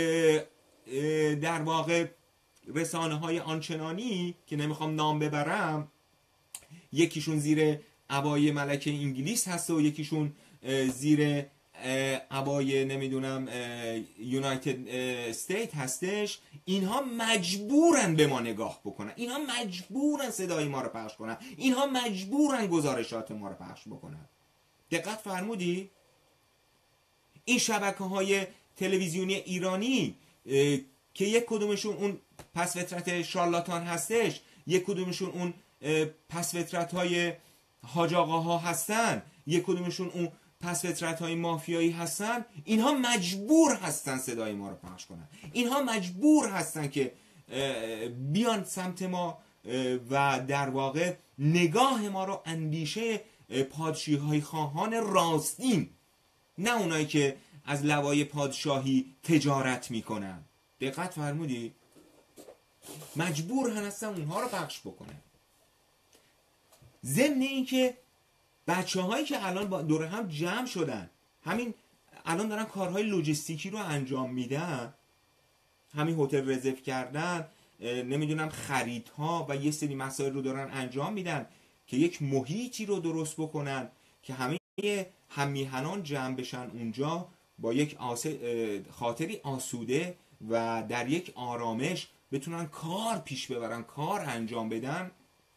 در واقع رسانه های آنچنانی که نمیخوام نام ببرم، یکیشون زیر عبای ملکه انگلیس هست و یکیشون زیر عبای نمیدونم یونایتد استیت هستش، اینها مجبورن به ما نگاه بکنن، اینها مجبورن صدای ما رو پخش کنن، اینها مجبورن گزارشات ما رو پخش بکنن. دقت فرمودی؟ این شبکه‌های تلویزیونی ایرانی که یک کدومشون اون پس فطرت شارلاتان هستش، یک کدومشون اون پس فطرت‌های حاج آقاها هستن، یک کدومشون اون پس فطرت‌های مافیایی هستن، اینها مجبور هستن صدای ما رو پخش کنن، اینها مجبور هستن که بیان سمت ما و در واقع نگاه ما رو اندیشه پادشاهی خواهان راستین، نه اونایی که از لوای پادشاهی تجارت میکنن. دقت فرمودی؟ مجبور هستن اونها رو پخش بکنن. ضمن این که بچه هایی که الان دور هم جمع شدن، همین الان دارن کارهای لوجستیکی رو انجام میدن، همین هتل رزرو کردن، نمیدونم خریدها و یه سری مسائل رو دارن انجام میدن که یک محیطی رو درست بکنن که همه هممیهنان جمع بشن اونجا با یک خاطری آسوده و در یک آرامش بتونن کار پیش ببرن، کار انجام بدن.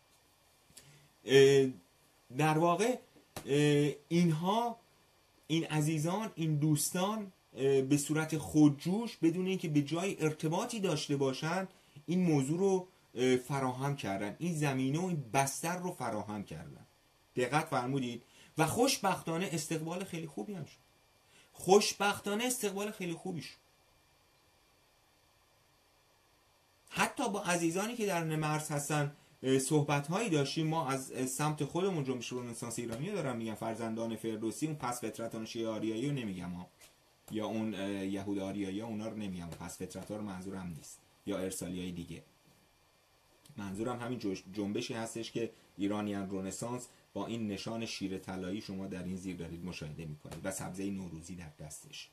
در واقع اینها، این عزیزان، این دوستان به صورت خودجوش بدون اینکه به جای ارتباطی داشته باشن این موضوع رو فراهم کردن، این زمینه و این بستر رو فراهم کردن. دقت فرمودید؟ و خوشبختانه استقبال خیلی خوبی هم شد. خوشبختانه استقبال خیلی خوبی شد. حتی با عزیزانی که در مرز هستن صحبت هایی داشتیم. ما از سمت خودمون جنبش رنسانس ایرانی دارم میگم، فرزندان فردوسی، اون پس فطرتان شیعه آریایی رو نمیگم ها، یا اون یهود آریایی ها، اونا رو نمیگم، پس فطرت ها رو منظورم نیست، یا ارسالی های دیگه. منظورم همین جنبشی هستش که ایرانیان رنسانس با این نشان شیر طلایی شما در این زیر دارید مشاهده میکنید و سبزه نوروزی در دستش.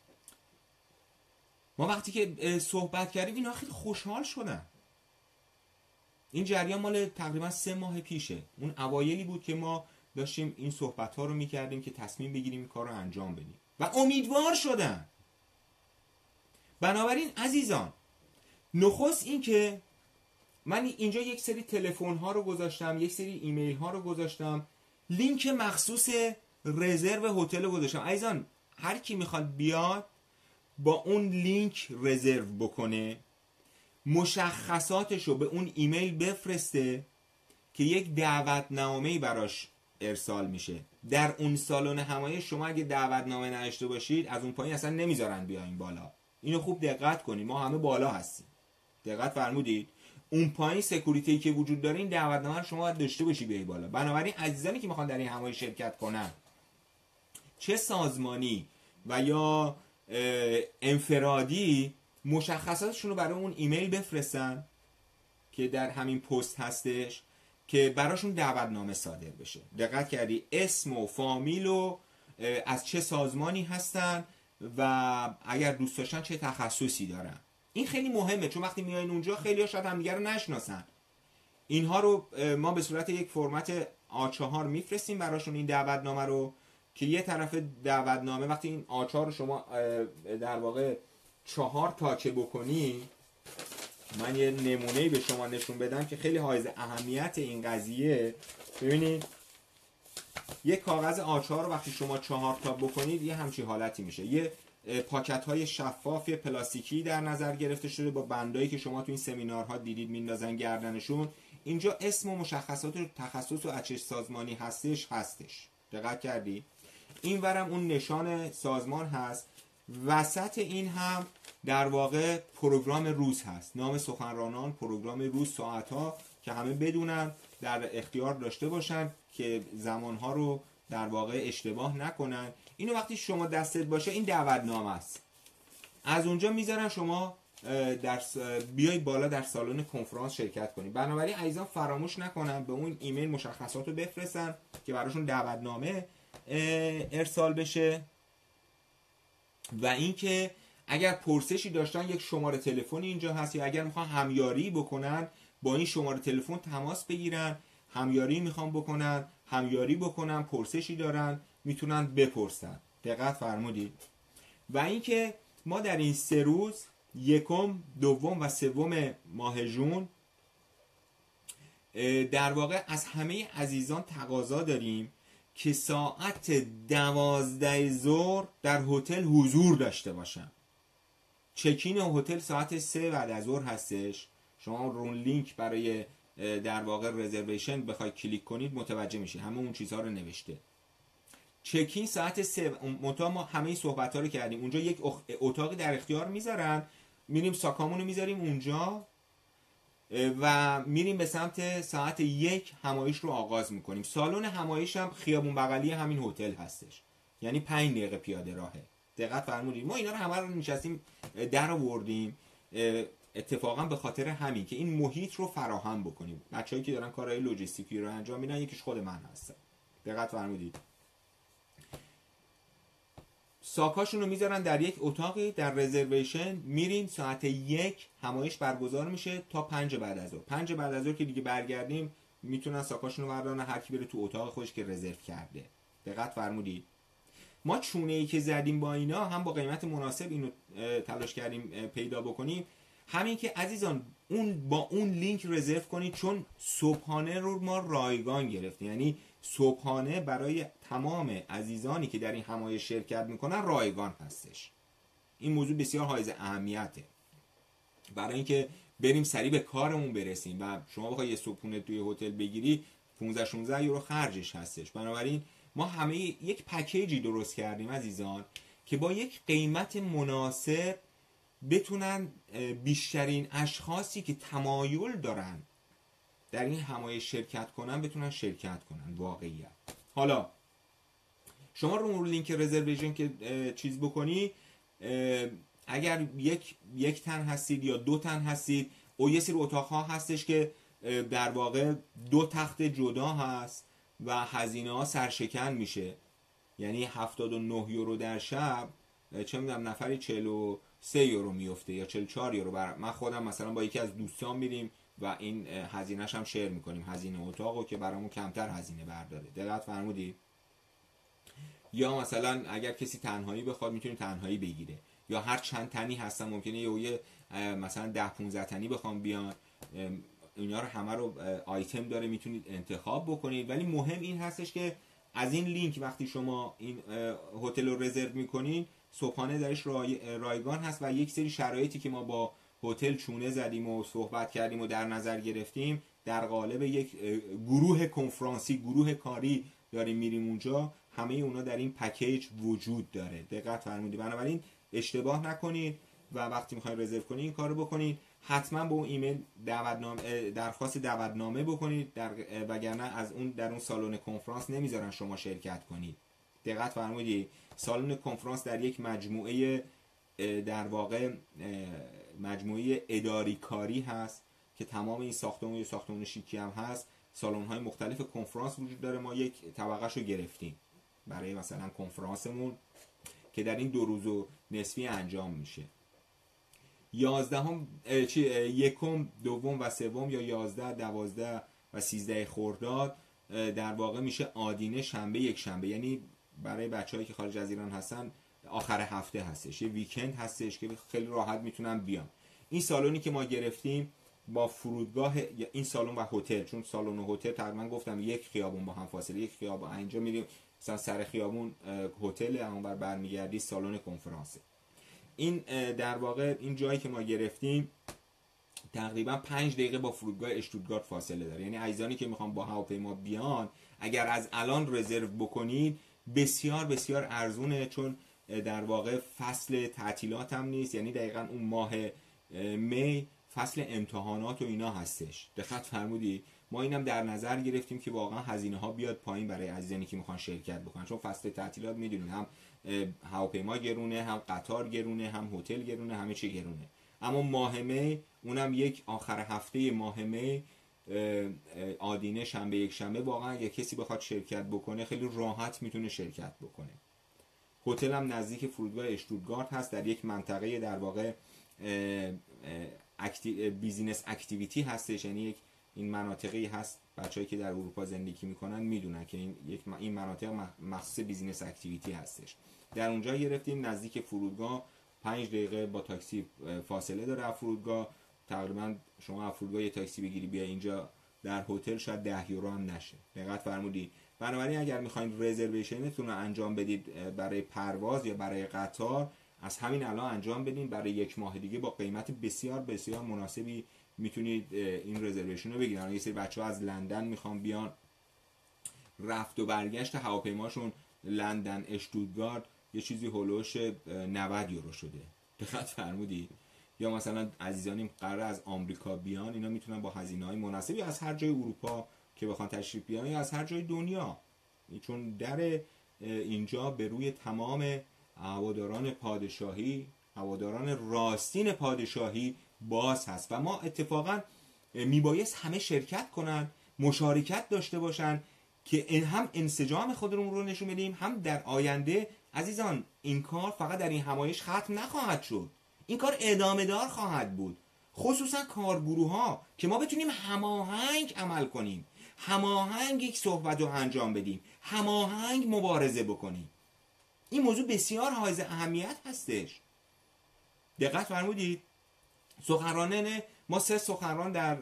ما وقتی که صحبت کردیم اینا خیلی خوشحال شدن. این جریان مال تقریبا 3 ماه پیشه. اون اوایلی بود که ما داشتیم این صحبت ها رو میکردیم که تصمیم بگیریم این کار رو انجام بدیم و امیدوار شدن. بنابراین عزیزان، نخست این که من اینجا یک سری تلفن ها رو گذاشتم، یک سری ایمیل ها رو گذاشتم، لینک مخصوص رزرو هتل رو گذاشتم. عزیزان، هر کی میخواد بیاد با اون لینک رزرو بکنه، مشخصاتش رو به اون ایمیل بفرسته که یک دعوتنامه‌ای براش ارسال میشه. در اون سالن همایش شما اگه دعوتنامه نداشته باشید از اون پایین اصلا نمیذارن بیاین بالا. اینو خوب دقت کنید، ما همه بالا هستیم. دقت فرمودید؟ اون پایین سکوریتی که وجود داره، این دعوتنامه رو شما باید داشته باشی بیای بالا. بنابراین عزیزانی که میخوان در این همایش شرکت کنن، چه سازمانی و یا انفرادی، مشخصاتشون رو برای اون ایمیل بفرستن که در همین پست هستش که براشون دعوتنامه صادر بشه. دقت کردی؟ اسم و فامیل و از چه سازمانی هستن و اگر دوست داشتن چه تخصصی دارن. این خیلی مهمه، چون وقتی میایین اونجا خیلی ها شاید همدیگه رو نشناسن. اینها رو ما به صورت یک فرمت A4 میفرستیم براشون این دعوتنامه رو، که یه طرف دعوتنامه وقتی این A4 رو شما در واقع 4 تاچه بکنی، من یه نمونه‌ای به شما نشون بدم که خیلی حائز اهمیت این قضیه. ببینید یه کاغذ A4 رو وقتی شما 4 تا بکنید یه همچین حالتی میشه. یه پاکت‌های شفاف پلاستیکی در نظر گرفته شده با بندایی که شما تو این سمینارها دیدید میندازن گردنشون. اینجا اسم و مشخصات و تخصص و چه سازمانی هستش. دقت کردی؟ این ورم اون نشان سازمان هست. وسط این هم در واقع پروگرام روز هست، نام سخنرانان، پروگرام روز، ساعتها که همه بدونن، در اختیار داشته باشن که زمانها رو در واقع اشتباه نکنن. اینو وقتی شما دستت باشه این دعوتنامه است، از اونجا میذارن شما در بیای بالا در سالن کنفرانس شرکت کنی. بنابراین عزیزان فراموش نکنن به اون ایمیل مشخصات رو بفرستن که براشون دعوتنامه ارسال بشه. و اینکه اگر پرسشی داشتن یک شماره تلفنی اینجا هست، یا اگر میخوان همیاری بکنن با این شماره تلفن تماس بگیرن، همیاری میخوان بکنن، همیاری بکنن، پرسشی دارن میتونن بپرسن. دقت فرمودید. و اینکه ما در این 3 روز، 1، 2 و 3 ماه ژوئن، در واقع از همه عزیزان تقاضا داریم که ساعت 12 ظهر در هتل حضور داشته باشن. چکین هتل ساعت 3 بعد از ظهر هستش. شما رون لینک برای در واقع رزرویشن بخوای کلیک کنید متوجه میشید، همه اون چیزها رو نوشته. چکین ساعت 3. منتها ما همه صحبت ها رو کردیم. اونجا یک اتاقی در اختیار میذارن، میریم ساکامون رو میذاریم اونجا و میریم به سمت ساعت 1 همایش رو آغاز میکنیم. سالن همایش هم خیابون بغلی همین هتل هستش، یعنی 5 دقیقه پیاده راهه. دقت فرمودید. ما اینا رو همه رو نشستیم در آوردیم اتفاقا به خاطر همین که این محیط رو فراهم بکنیم. بچه‌ای که دارن کارهای لوجستیکی رو انجام میدن یکیش خود من هستم. دقت فرمودید. ساکاشون رو میذارن در یک اتاقی در رزرویشن، میریم ساعت 1 همایش برگزار میشه تا 5 بعد از ظهر. 5 بعد از ظهر که دیگه برگردیم میتونن ساکاشون رو بردارن، هر کی بره تو اتاق خودش که رزرو کرده. دقت فرمودید. ما چونه ای که زدیم با اینا هم با قیمت مناسب اینو تلاش کردیم پیدا بکنیم. همین که عزیزان اون با اون لینک رزرو کنید، چون صبحانه رو ما رایگان گرفتیم، یعنی صبحانه برای تمام عزیزانی که در این همایش شرکت میکنن رایگان هستش. این موضوع بسیار حائز اهمیته برای اینکه بریم سریع به کارمون برسیم و شما بخوای یه صبحونه توی هتل بگیری 15-16 یورو خرجش هستش. بنابراین ما همه یک پکیجی درست کردیم عزیزان که با یک قیمت مناسب بتونن بیشترین اشخاصی که تمایل دارن در این همایش شرکت کنن بتونن شرکت کنن. واقعیت حالا شما رو لینک رزرویشن که چیز بکنی، اگر یک تن هستید یا 2 تن هستید، او یه سری اتاق‌ها هستش که در واقع 2 تخت جدا هست و هزینه ها سرشکن میشه، یعنی 79 یورو در شب، چه میدونم نفری 43 یورو میفته یا 44 یورو. من خودم مثلا با یکی از دوستان میریم و این هزینه‌اش هم شیر میکنیم، هزینه اتاقو که برامون کمتر هزینه برداره. دقت فرمودید. یا مثلا اگر کسی تنهایی بخواد میتونه تنهایی بگیره، یا هر چند تنی هستن ممکنه یه مثلا 10-15 تنی بخوام بیان، اینا رو همه رو آیتم داره میتونید انتخاب بکنید. ولی مهم این هستش که از این لینک وقتی شما این هتل رو رزرو میکنین صبحانه درش رایگان هست و یک سری شرایطی که ما با هتل چونه زدیم و صحبت کردیم و در نظر گرفتیم در قالب یک گروه کنفرانسی، گروه کاری داریم میریم اونجا، همه اونا در این پکیج وجود داره. دقت فرمودید. بنابراین اشتباه نکنید و وقتی میخواین رزرو کنید این کارو بکنید. حتما با اون ایمیل درخواست دعوتنامه بکنید، وگرنه از اون در اون سالن کنفرانس نمیذارن شما شرکت کنید. دقت فرمودید. سالن کنفرانس در یک مجموعه در واقع مجموعه اداری کاری هست که تمام این ساختمون شیکی هم هست، سالن‌های مختلف کنفرانس وجود داره. ما یک طبقه‌شو گرفتیم برای مثلا کنفرانسمون که در این 2 روز و نصفی انجام میشه. 1، 2 و 3 یا 11، 12 و 13 خرداد در واقع میشه آدینه شنبه یک شنبه، یعنی برای بچه‌هایی که خارج از ایران هستن آخر هفته هستش، یه ویکند هستش که خیلی راحت میتونن بیان. این سالونی که ما گرفتیم با فرودگاه این سالن و هتل، چون سالن و هتل تقریبا گفتم یک خیابون با هم فاصله، یک خیابون اینجا میریم مثلا سر خیابون هتل، اونور برمیگردی سالن کنفرانس. این در واقع این جایی که ما گرفتیم تقریبا 5 دقیقه با فرودگاه اشتوتگارت فاصله داره. یعنی عزیزانی که میخوان با هواپیما بیان اگر از الان رزرو بکنید بسیار بسیار ارزونه، چون در واقع فصل تعطیلات هم نیست، یعنی دقیقا اون ماه می فصل امتحانات و اینا هستش. دقت فرمودی؟ ما اینم در نظر گرفتیم که واقعا هزینه ها بیاد پایین برای عزیزانی که میخوان شرکت بکنن، چون فصل تعطیلات میدونید هم هواپیما گرونه، هم قطار گرونه، هم هتل گرونه، همه چی گرونه. اما ماه می اونم یک آخر هفته ماه می آدینه شنبه یک شنبه، واقعا اگه کسی بخواد شرکت بکنه خیلی راحت میتونه شرکت بکنه. هتل هم نزدیک فرودگاه اشتوتگارت هست، در یک منطقه در واقع بیزینس اکتیویتی هستش، یعنی این مناطقی هست بچه‌ای که در اروپا زندگی میکنن میدونن که این مناطق مخصوص بیزینس اکتیویتی هستش. در اونجا گرفتیم، نزدیک فرودگاه 5 دقیقه با تاکسی فاصله داره از فرودگاه. تقریبا شما از فرودگاه یه تاکسی بگیری بیا اینجا در هتل شاید 10 یورو هم نشه. دقت فرمودی؟ بنابراین اگر میخواین رزرویشنتون رو انجام بدید برای پرواز یا برای قطار، از همین الان انجام بدین. برای یک ماه دیگه با قیمت بسیار بسیار مناسبی میتونید این رزرویشن رو بگیرن. یه سری بچه‌ها از لندن میخوان بیان، رفت و برگشت هواپیماشون لندن اشتوتگارت یه چیزی هولوش 90 یورو شده. دقت فرمودی؟ یا مثلا عزیزانی قراره از آمریکا بیان، اینا میتونن با هزینه‌های مناسبی از هر جای اروپا که بخوان تشریف بیارن یا از هر جای دنیا، چون در اینجا به روی تمام هواداران پادشاهی، هواداران راستین پادشاهی باز هست و ما اتفاقا میبایست همه شرکت کنن، مشارکت داشته باشن که هم انسجام خودمون رو نشون بدیم، هم در آینده عزیزان این کار فقط در این همایش ختم نخواهد شد، این کار ادامه دار خواهد بود، خصوصا کارگروه ها که ما بتونیم هماهنگ عمل کنیم، هماهنگ یک صحبت رو انجام بدیم، هماهنگ مبارزه بکنیم. این موضوع بسیار حائز اهمیت هستش. دقت فرمودید؟ سخنرانان ما 3 سخنران در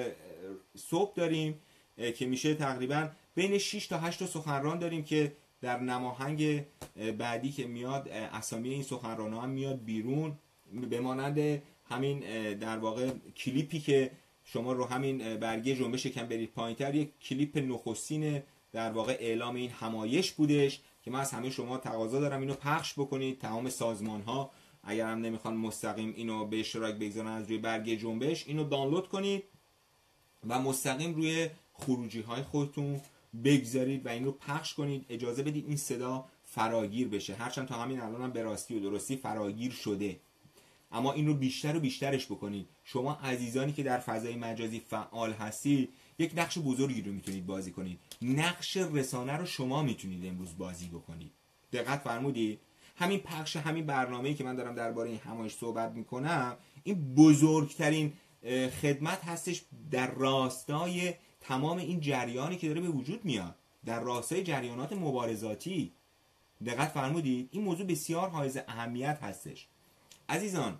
صبح داریم که میشه تقریبا بین 6 تا 8 سخنران داریم که در نماهنگ بعدی که میاد اسامی این سخنرانان هم میاد بیرون، به مانند همین در واقع کلیپی که شما رو همین برگه جنبش کم برید پایینتر، یک کلیپ نخستین در واقع اعلام این همایش بودش که من از همه شما تقاضا دارم اینو پخش بکنید. تمام سازمان ها اگر هم نمیخوان مستقیم اینو به اشتراک بگذارن از روی برگه جنبش، اینو دانلود کنید و مستقیم روی خروجی های خودتون بگذارید و اینو پخش کنید، اجازه بدید این صدا فراگیر بشه. هرچند تا همین الان هم به راستی و درستی فراگیر شده، اما این رو بیشتر و بیشترش بکنید. شما عزیزانی که در فضای مجازی فعال هستید یک نقش بزرگی رو میتونید بازی کنید. نقش رسانه رو شما میتونید امروز بازی بکنید. دقت فرمودید؟ همین پخش همین برنامه‌ای که من دارم درباره این همایش صحبت میکنم، این بزرگترین خدمت هستش در راستای تمام این جریانی که داره به وجود میاد، در راستای جریانات مبارزاتی. دقت فرمودید؟ این موضوع بسیار حائز اهمیت هستش. عزیزان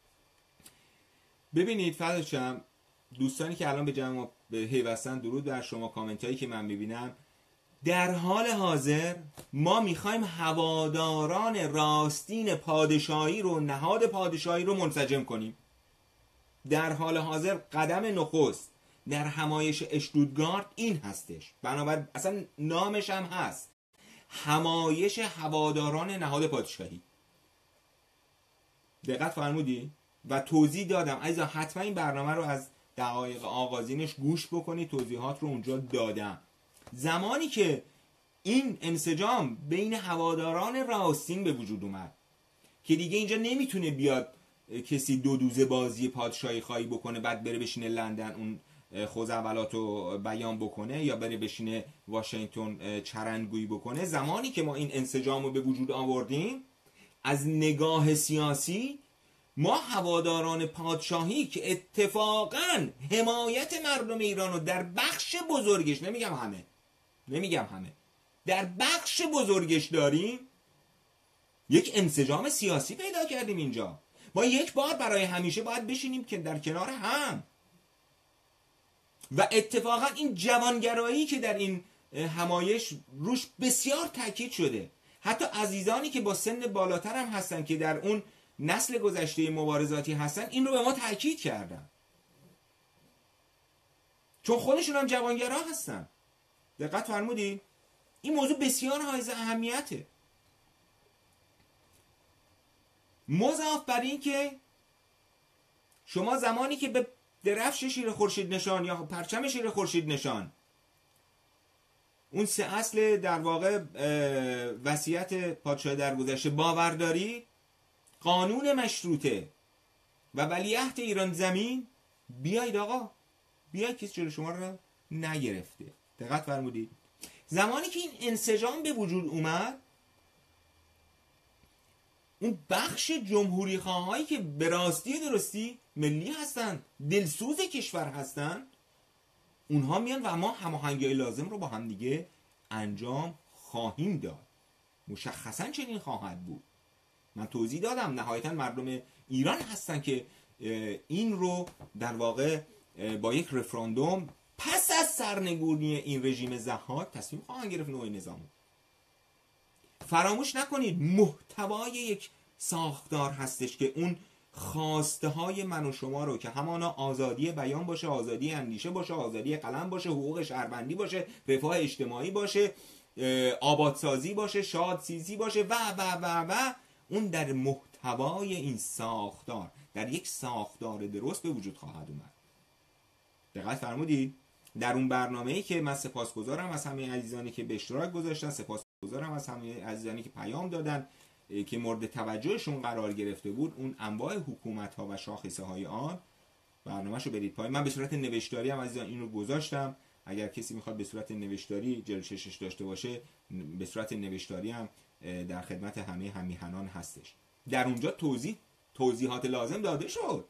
ببینید، فضاشم دوستانی که الان به جمع پیوستن، درود بر شما. کامنت هایی که من میبینم، در حال حاضر ما میخوایم هواداران راستین پادشاهی رو، نهاد پادشاهی رو منسجم کنیم. در حال حاضر قدم نخست در همایش اشتوتگارت این هستش، بنابراین اصلا نامش هم هست همایش هواداران نهاد پادشاهی. دقت فرمودی؟ و توضیح دادم عزیزان، حتما این برنامه رو از دقایق آغازینش گوش بکنید، توضیحات رو اونجا دادم. زمانی که این انسجام بین هواداران راستین به وجود اومد که دیگه اینجا نمیتونه بیاد کسی 2 دوزه بازی پادشاهی خواهی بکنه بعد بره بشینه لندن اون خوزعبلات رو بیان بکنه یا بره بشینه واشنگتن چرندگویی بکنه. زمانی که ما این انسجام رو به وجود آوردیم، از نگاه سیاسی ما هواداران پادشاهی که اتفاقاً حمایت مردم ایران رو در بخش بزرگش، نمیگم همه، در بخش بزرگش داریم، یک انسجام سیاسی پیدا کردیم. اینجا ما یک بار برای همیشه باید بشینیم که در کنار هم. و اتفاقا این جوانگرایی که در این همایش روش بسیار تاکید شده، حتی عزیزانی که با سن بالاتر هم هستن که در اون نسل گذشته مبارزاتی هستن، این رو به ما تاکید کردن، چون خودشون هم جوانگرا هستن. دقت فرمودی؟ این موضوع بسیار حائز اهمیته. مضاف بر این که شما زمانی که به درفش شیر خورشید نشان یا پرچم شیر خورشید نشان، اون سه اصل در واقع وصیت پادشاه درگذشته باور دارید، قانون مشروطه و ولیعهد ایران زمین، بیایید آقا، بیایید، کسی جلوی شما رو نگرفته. دقت فرمودید؟ زمانی که این انسجام به وجود اومد، اون بخش جمهوری خواهایی که به راستی درستی ملی هستن، دلسوز کشور هستن، اونها میان و ما هماهنگی لازم رو با هم دیگه انجام خواهیم داد. مشخصا چنین خواهد بود. من توضیح دادم نهایتا مردم ایران هستن که این رو در واقع با یک رفراندوم پس از سرنگونی این رژیم ضحاک تصمیم خواهند گرفت نوع نظام. فراموش نکنید محتوای یک ساختار هستش که اون خواسته های من و شما رو که همانا آزادی بیان باشه، آزادی اندیشه باشه، آزادی قلم باشه، حقوق شهروندی باشه، رفاه اجتماعی باشه، آبادسازی باشه، شادسازی باشه و و و و اون در محتوای این ساختار، در یک ساختار درست به وجود خواهد اومد. دقت فرمودید؟ در اون برنامه‌ای که من سپاسگزارم از همه عزیزانی که به اشتراک گذاشتن، سپاسگزارم از همه عزیزانی که پیام دادن که مورد توجهشون قرار گرفته بود، اون انواع حکومت‌ها و شاخصه‌های آن، برنامه‌شو برید پایین. من به صورت نوشتاری هم عزیزان این رو گذاشتم، اگر کسی میخواد به صورت نوشتاری جلوی چشش داشته باشه، به صورت نوشتاری هم در خدمت همه همیهنان هستش. در اونجا توضیحات لازم داده شد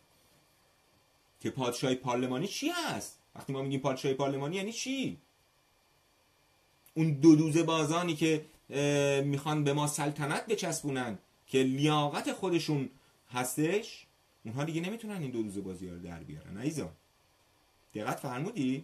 که پادشاهی پارلمانی چی هست. وقتی ما میگیم پادشاهی پارلمانی یعنی چی؟ اون دو دوزه بازانی که میخوان به ما سلطنت بچسبونن که لیاقت خودشون هستش، اونها دیگه نمیتونن این دو دوزه بازی رو در بیارن. عزیزان دقت فرمودی؟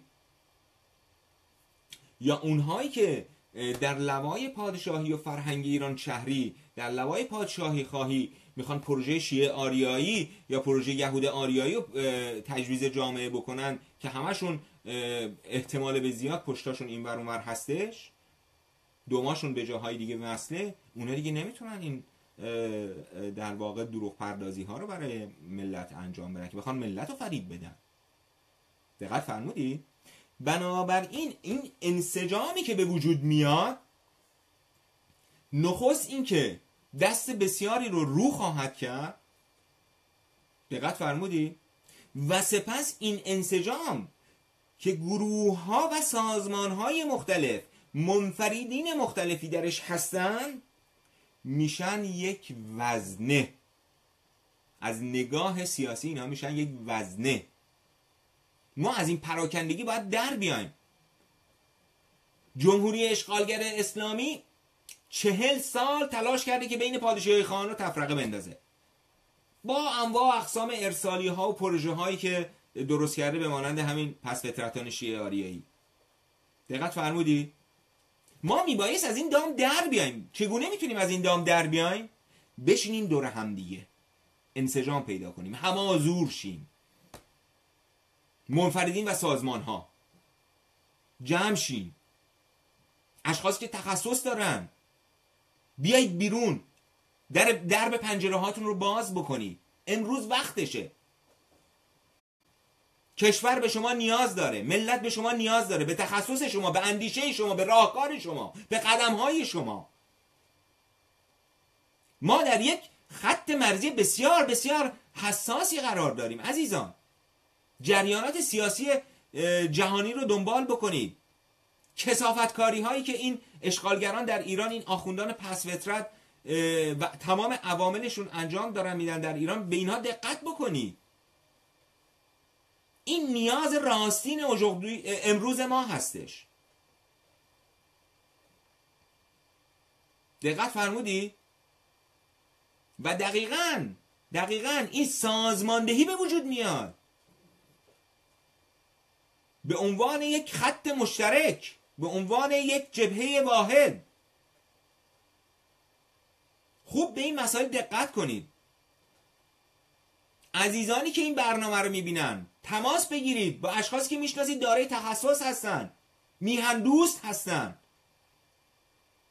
یا اونهایی که در لوای پادشاهی و فرهنگ ایران شهری، در لوای پادشاهی خواهی میخوان پروژه شیعه آریایی یا پروژه یهود آریایی رو تجویز جامعه بکنن که همشون احتمال به زیاد پشتاشون این ور اونور هستش، دوماشون به جاهای دیگه وصله، اونا دیگه نمیتونن این در واقع دروغ پردازی ها رو برای ملت انجام بدن که بخوان ملت رو فریب بدن. دقت فرمودی؟ بنابراین این انسجامی که به وجود میاد، نخست این که دست بسیاری رو خواهد کرد، دقت فرمودی؟ و سپس این انسجام که گروه ها و سازمان های مختلف، منفردین مختلفی درش هستن، میشن یک وزنه. از نگاه سیاسی اینا میشن یک وزنه. ما از این پراکندگی باید در بیایم. جمهوری اشغالگر اسلامی 40 سال تلاش کرده که بین پادشاهی خان رو تفرقه بندازه، با انواع اقسام ارسالی ها و پروژه هایی که درست کرده، به مانند همین پس فطرتان شیعه آریایی. دقت فرمودی؟ ما میبایست از این دام در بیایم. چگونه میتونیم از این دام در بیایم؟ بشینیم دور هم دیگه، انسجام پیدا کنیم، همازور شیم. منفردین و سازمان ها جمع شین، اشخاصی که تخصص دارن بیایید بیرون، درب پنجره هاتون رو باز بکنید. امروز وقتشه. کشور به شما نیاز داره، ملت به شما نیاز داره، به تخصص شما، به اندیشه شما، به راهکار شما، به قدم های شما. ما در یک خط مرزی بسیار بسیار حساسی قرار داریم عزیزان. جریانات سیاسی جهانی رو دنبال بکنید. کثافتکاری هایی که این اشغالگران در ایران، این آخوندان پس فطرت و تمام عواملشون انجام دارن میدن در ایران، به اینها دقت بکنید. این نیاز راستین امروز ما هستش. دقت فرمودی؟ و دقیقاً این سازماندهی به وجود میاد به عنوان یک خط مشترک، به عنوان یک جبهه واحد. خوب به این مسائل دقت کنید. عزیزانی که این برنامه رو میبینن، تماس بگیرید با اشخاصی که میشناسید دارای تخصص هستن، میهن دوست هستن.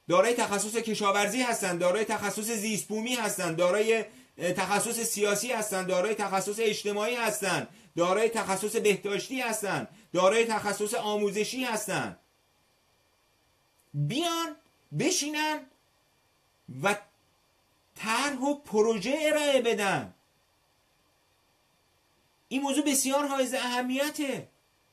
دارای تخصص کشاورزی هستن، دارای تخصص زیست بومی هستن، دارای تخصص سیاسی هستن، دارای تخصص اجتماعی هستن، دارای تخصص بهداشتی هستن، دارای تخصص آموزشی هستن. بیان بشینن و طرح و پروژه ارائه بدن. این موضوع بسیار حائز اهمیته.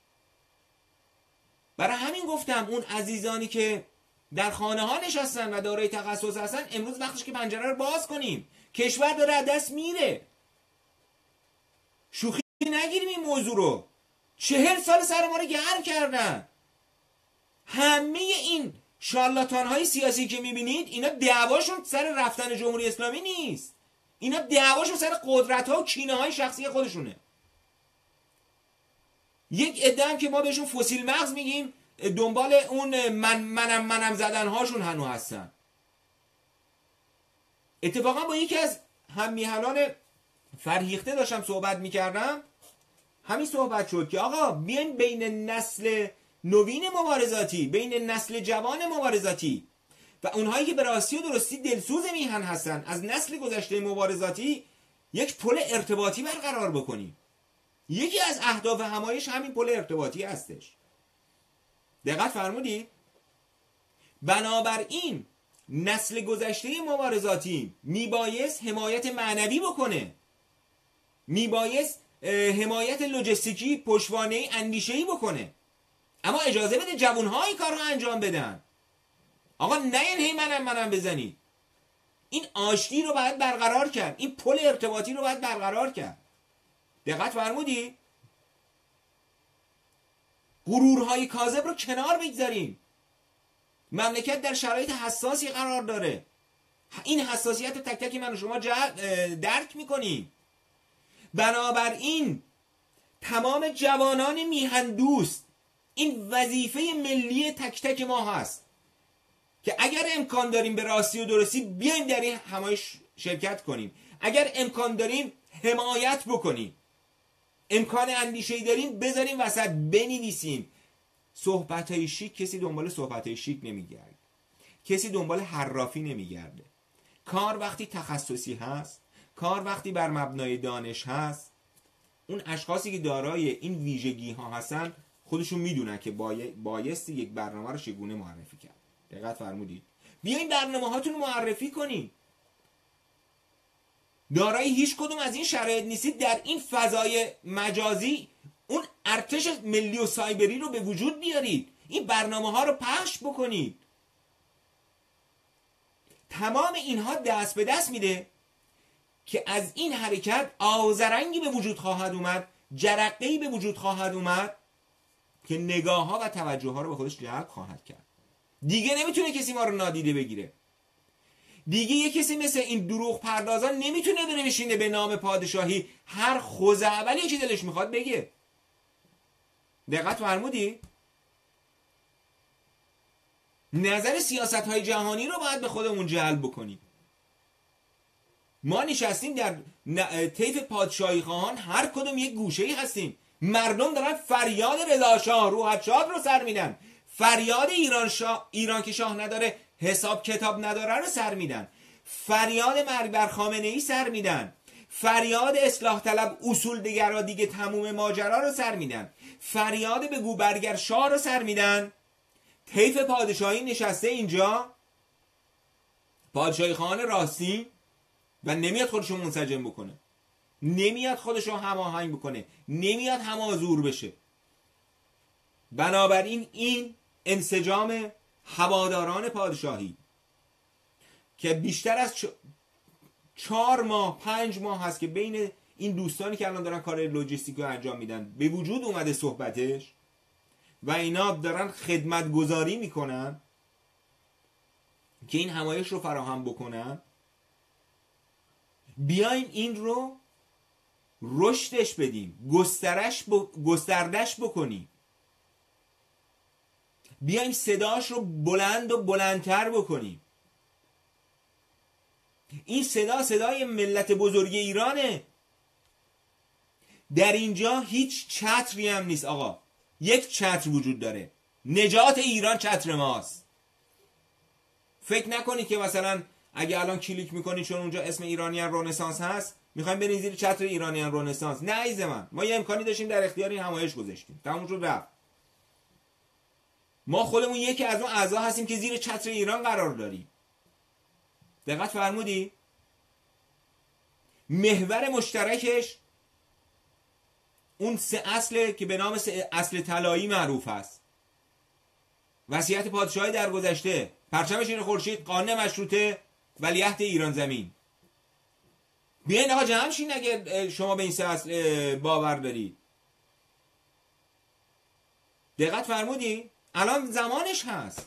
برای همین گفتم اون عزیزانی که در خانه ها نشستن و دارای تخصص هستن، امروز وقتش که پنجره رو باز کنیم. کشور داره از دست میره. شوخی نگیریم این موضوع رو. 40 سال سر ما رو گرم کردن. همه این شارلاتان های سیاسی که میبینید، اینا دعواشون سر رفتن جمهوری اسلامی نیست. اینا دعواشون سر قدرت ها و کینه های شخصی خودشونه. یک عده هم که ما بهشون فسیل مغز میگیم، دنبال اون منم زدن هاشون هنو هستن. اتفاقا با یکی از هممیهنان فرهیخته داشتم صحبت میکردم، همین صحبت شد که آقا بیاین بین نسل نوین مبارزاتی، بین نسل جوان مبارزاتی و اونهایی که به راستی و درستی دلسوز میهن هستن از نسل گذشته مبارزاتی یک پل ارتباطی برقرار بکنیم. یکی از اهداف همایش همین پل ارتباطی هستش. دقت فرمودی؟ بنابراین نسل گذشته مبارزاتی میبایست حمایت معنوی بکنه، میبایست حمایت لوجستیکی پشتوانه‌ای اندیشه‌ای بکنه، اما اجازه بده جوان‌ها این کارها انجام بدن. آقا نه هی منم بزنید. این آشتی رو باید برقرار کرد، این پل ارتباطی رو باید برقرار کرد. دقت فرمودی؟ غرورهای کاذب رو کنار بگذاریم. مملکت در شرایط حساسی قرار داره. این حساسیت رو تک تک من و شما درک میکنیم. بنابراین تمام جوانان میهن دوست، این وظیفه ملی تک تک ما هست که اگر امکان داریم به راستی و درستی بیایم در این همایش شرکت کنیم. اگر امکان داریم حمایت بکنیم. امکان اندیشه‌ای داریم بذاریم وسط بنویسیم. صحبت‌های شیک، کسی دنبال صحبت‌های شیک نمیگرده. کسی دنبال حرافی نمیگرده. کار وقتی تخصصی هست، کار وقتی بر مبنای دانش هست، اون اشخاصی که دارای این ویژگی ها هستن خودشون میدونن که بایستی یک برنامه رو چگونه معرفی کرد. دقت فرمودید؟ بیاین برنامه هاتون رو معرفی کنین. دارای هیچ کدوم از این شرایط نیستید در این فضای مجازی اون ارتش ملی و سایبری رو به وجود بیارید. این برنامه ها رو پخش بکنید. تمام اینها دست به دست میده که از این حرکت آذرنگی به وجود خواهد اومد، جرقه‌ای به وجود خواهد اومد که نگاه ها و توجه ها رو به خودش جلب خواهد کرد. دیگه نمیتونه کسی ما رو نادیده بگیره. دیگه یه کسی مثل این دروغ پردازان نمیتونه بره بشینه به نام پادشاهی هر خوزعبلی که دلش میخواد بگه. دقت فرمودی؟ نظر سیاست های جهانی رو باید به خودمون جلب بکنیم. ما نشستیم در طیف پادشاهی خواهان، هر کدوم یک گوشه‌ای هستیم. مردم دارن فریاد رضا شاه روحت شاد رو سر میدن. فریاد ایران که شاه نداره، حساب کتاب نداره رو سر میدن. فریاد مرگ بر خامنه‌ای سر میدن. فریاد اصلاح طلب اصول دگرا دیگه تموم ماجرا رو سر میدن. فریاد بگو برگر شاه رو سر میدن. طیف پادشاهی نشسته اینجا، پادشاهی خانه راستی، و نمیاد خودشو منسجم بکنه، نمیاد خودشو هماهنگ بکنه، نمیاد همازور بشه. بنابراین این انسجام هواداران پادشاهی که بیشتر از 4 ماه 5 ماه هست که بین این دوستانی که الان دارن کار لوجستیک رو انجام میدن به وجود اومده صحبتش و اینا دارن خدمت گذاری میکنن که این همایش رو فراهم بکنن. بیایم این رو رشدش بدیم، گستردش بکنیم. بیایم صداش رو بلند و بلندتر بکنیم. این صدا صدای ملت بزرگ ایرانه. در اینجا هیچ چتری هم نیست آقا. یک چتر وجود داره. نجات ایران چتر ماست. فکر نکنید که مثلا اگه الان کلیک میکنید چون اونجا اسم ایرانیان رنسانس هست میخوایم برین زیر چتر ایرانیان رنسانس. نه عزیز من، ما یه امکانی داشتیم در اختیار این همایش گذاشتیم، تموم شد رفت. ما خودمون یکی از اون اعضا هستیم که زیر چتر ایران قرار داریم. دقت فرمودی؟ محور مشترکش اون سه اصله که به نام اصل طلایی معروف است: وصیت پادشاهی در گذشته، پرچم شیر خورشید، قانون مشروطه، ولیعهد ایران زمین. بیاین آقا جمع شین اگه شما به این سه اصل باور دارید. دقت فرمودی؟ الان زمانش هست.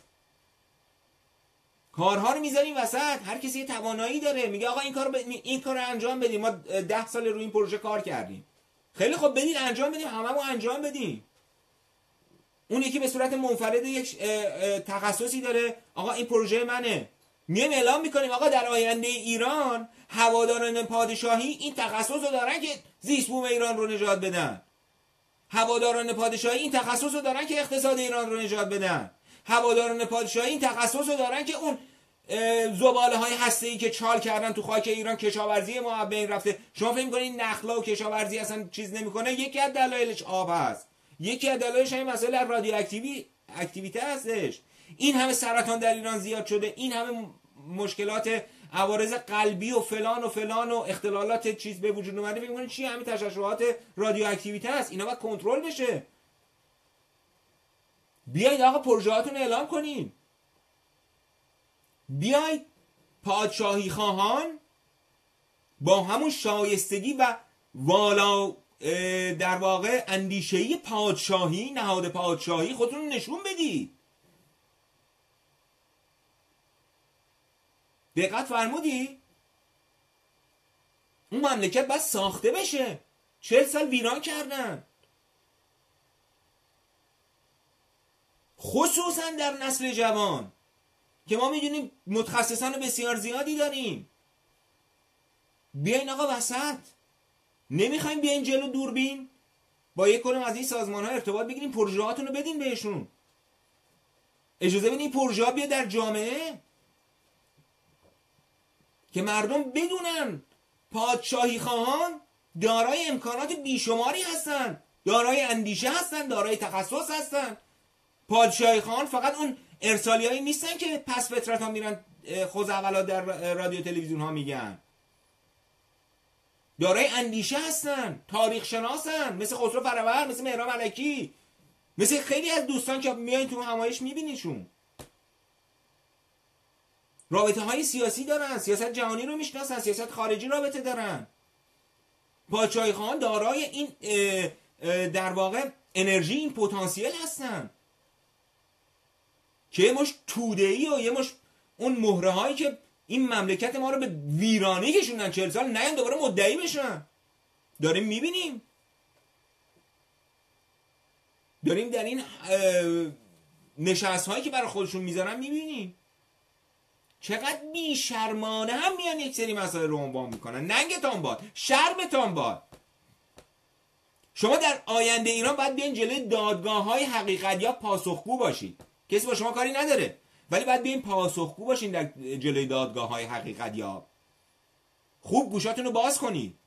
کارها رو میذاریم وسط، هر کسی یه توانایی داره، میگه آقا این کارو انجام بدیم. ما 10 سال روی این پروژه کار کردیم. خیلی خب بدید انجام بدیم، هممون انجام بدیم. اون یکی به صورت منفرد یک تخصصی داره، آقا این پروژه منه. میایم اعلام میکنیم آقا در آینده ایران هواداران پادشاهی این تخصص رو دارن که زیست بوم ایران رو نجات بدن. هواداران پادشاهی این تخصص رو دارن که اقتصاد ایران رو نجات بدن. هواداران پادشاهی این تخصص رو دارن که اون زباله های هسته‌ای که چال کردن تو خاک ایران کشاورزی ما بین رفته. شما فکر می‌کنید نخلا و کشاورزی اصلا چیز نمی‌کنه؟ یکی از دلایلش آب هست، یکی از دلایلش همین مسئله رادیواکتیویته هستش. این همه سرطان در ایران زیاد شده، این همه مشکلات عوارض قلبی و فلان و اختلالات چیز به وجود اومده. فکر می‌کنید چی؟ همین تشعشعات رادیواکتیویته است. اینا باید کنترل بشه. بیایید آقا پروژه‌هاتون اعلام کنین. بیایید پادشاهی خواهان با همون شایستگی و والا در واقع اندیشه‌ای پادشاهی، نهاد پادشاهی خودتون نشون بدید. دقت فرمودی؟ اون مملکت باید ساخته بشه. 40 سال ویران کردن، خصوصا در نسل جوان که ما میدونیم متخصصان بسیار زیادی داریم. بیاین آقا وسط. نمیخوایم بیاین جلو دوربین با یک کدوم از این سازمان ها ارتباط بگیریم، پروژه هاتون رو بدین بهشون، اجازه بدین این پروژه ها بیاد در جامعه که مردم بدونن پادشاهی خواهان دارای امکانات بیشماری هستن، دارای اندیشه هستن، دارای تخصص هستن. پادشاهی خواهان فقط اون ارسالیایی نیستن که پس فطرت ها میرن خوزعبلا در رادیو تلویزیون ها میگن. دارای اندیشه هستن، تاریخ شناسن، مثل خسرو فرور، مثل مهران ملکی، مثل خیلی از دوستان که میایین تو همایش میبینیشون. رابطه های سیاسی دارن، سیاست جهانی رو میشناسن، سیاست خارجی رابطه دارن. پادشاهی خواهان دارای این در واقع انرژی، این پتانسیل هستن که یه مش توده‌ای و یه مش اون مهره هایی که این مملکت ما رو به ویرانی کشوندن 40 سال نیان دوباره مدعی بشن. داریم میبینیم، داریم در این نشست هایی که برای خودشون میذارن میبینیم چقدر بیشرمانه هم میان یک سری مسائل رو عنوان میکنن. ننگتان باد، شرمتان باد. شما در آینده ایران باید بیاین جلوی دادگاه های حقیقت یا پاسخگو باشید. کسی با شما کاری نداره، ولی باید بیاین پاسخگو باشین در جلوی دادگاه های حقیقت یا. خوب گوشاتون رو باز کنید.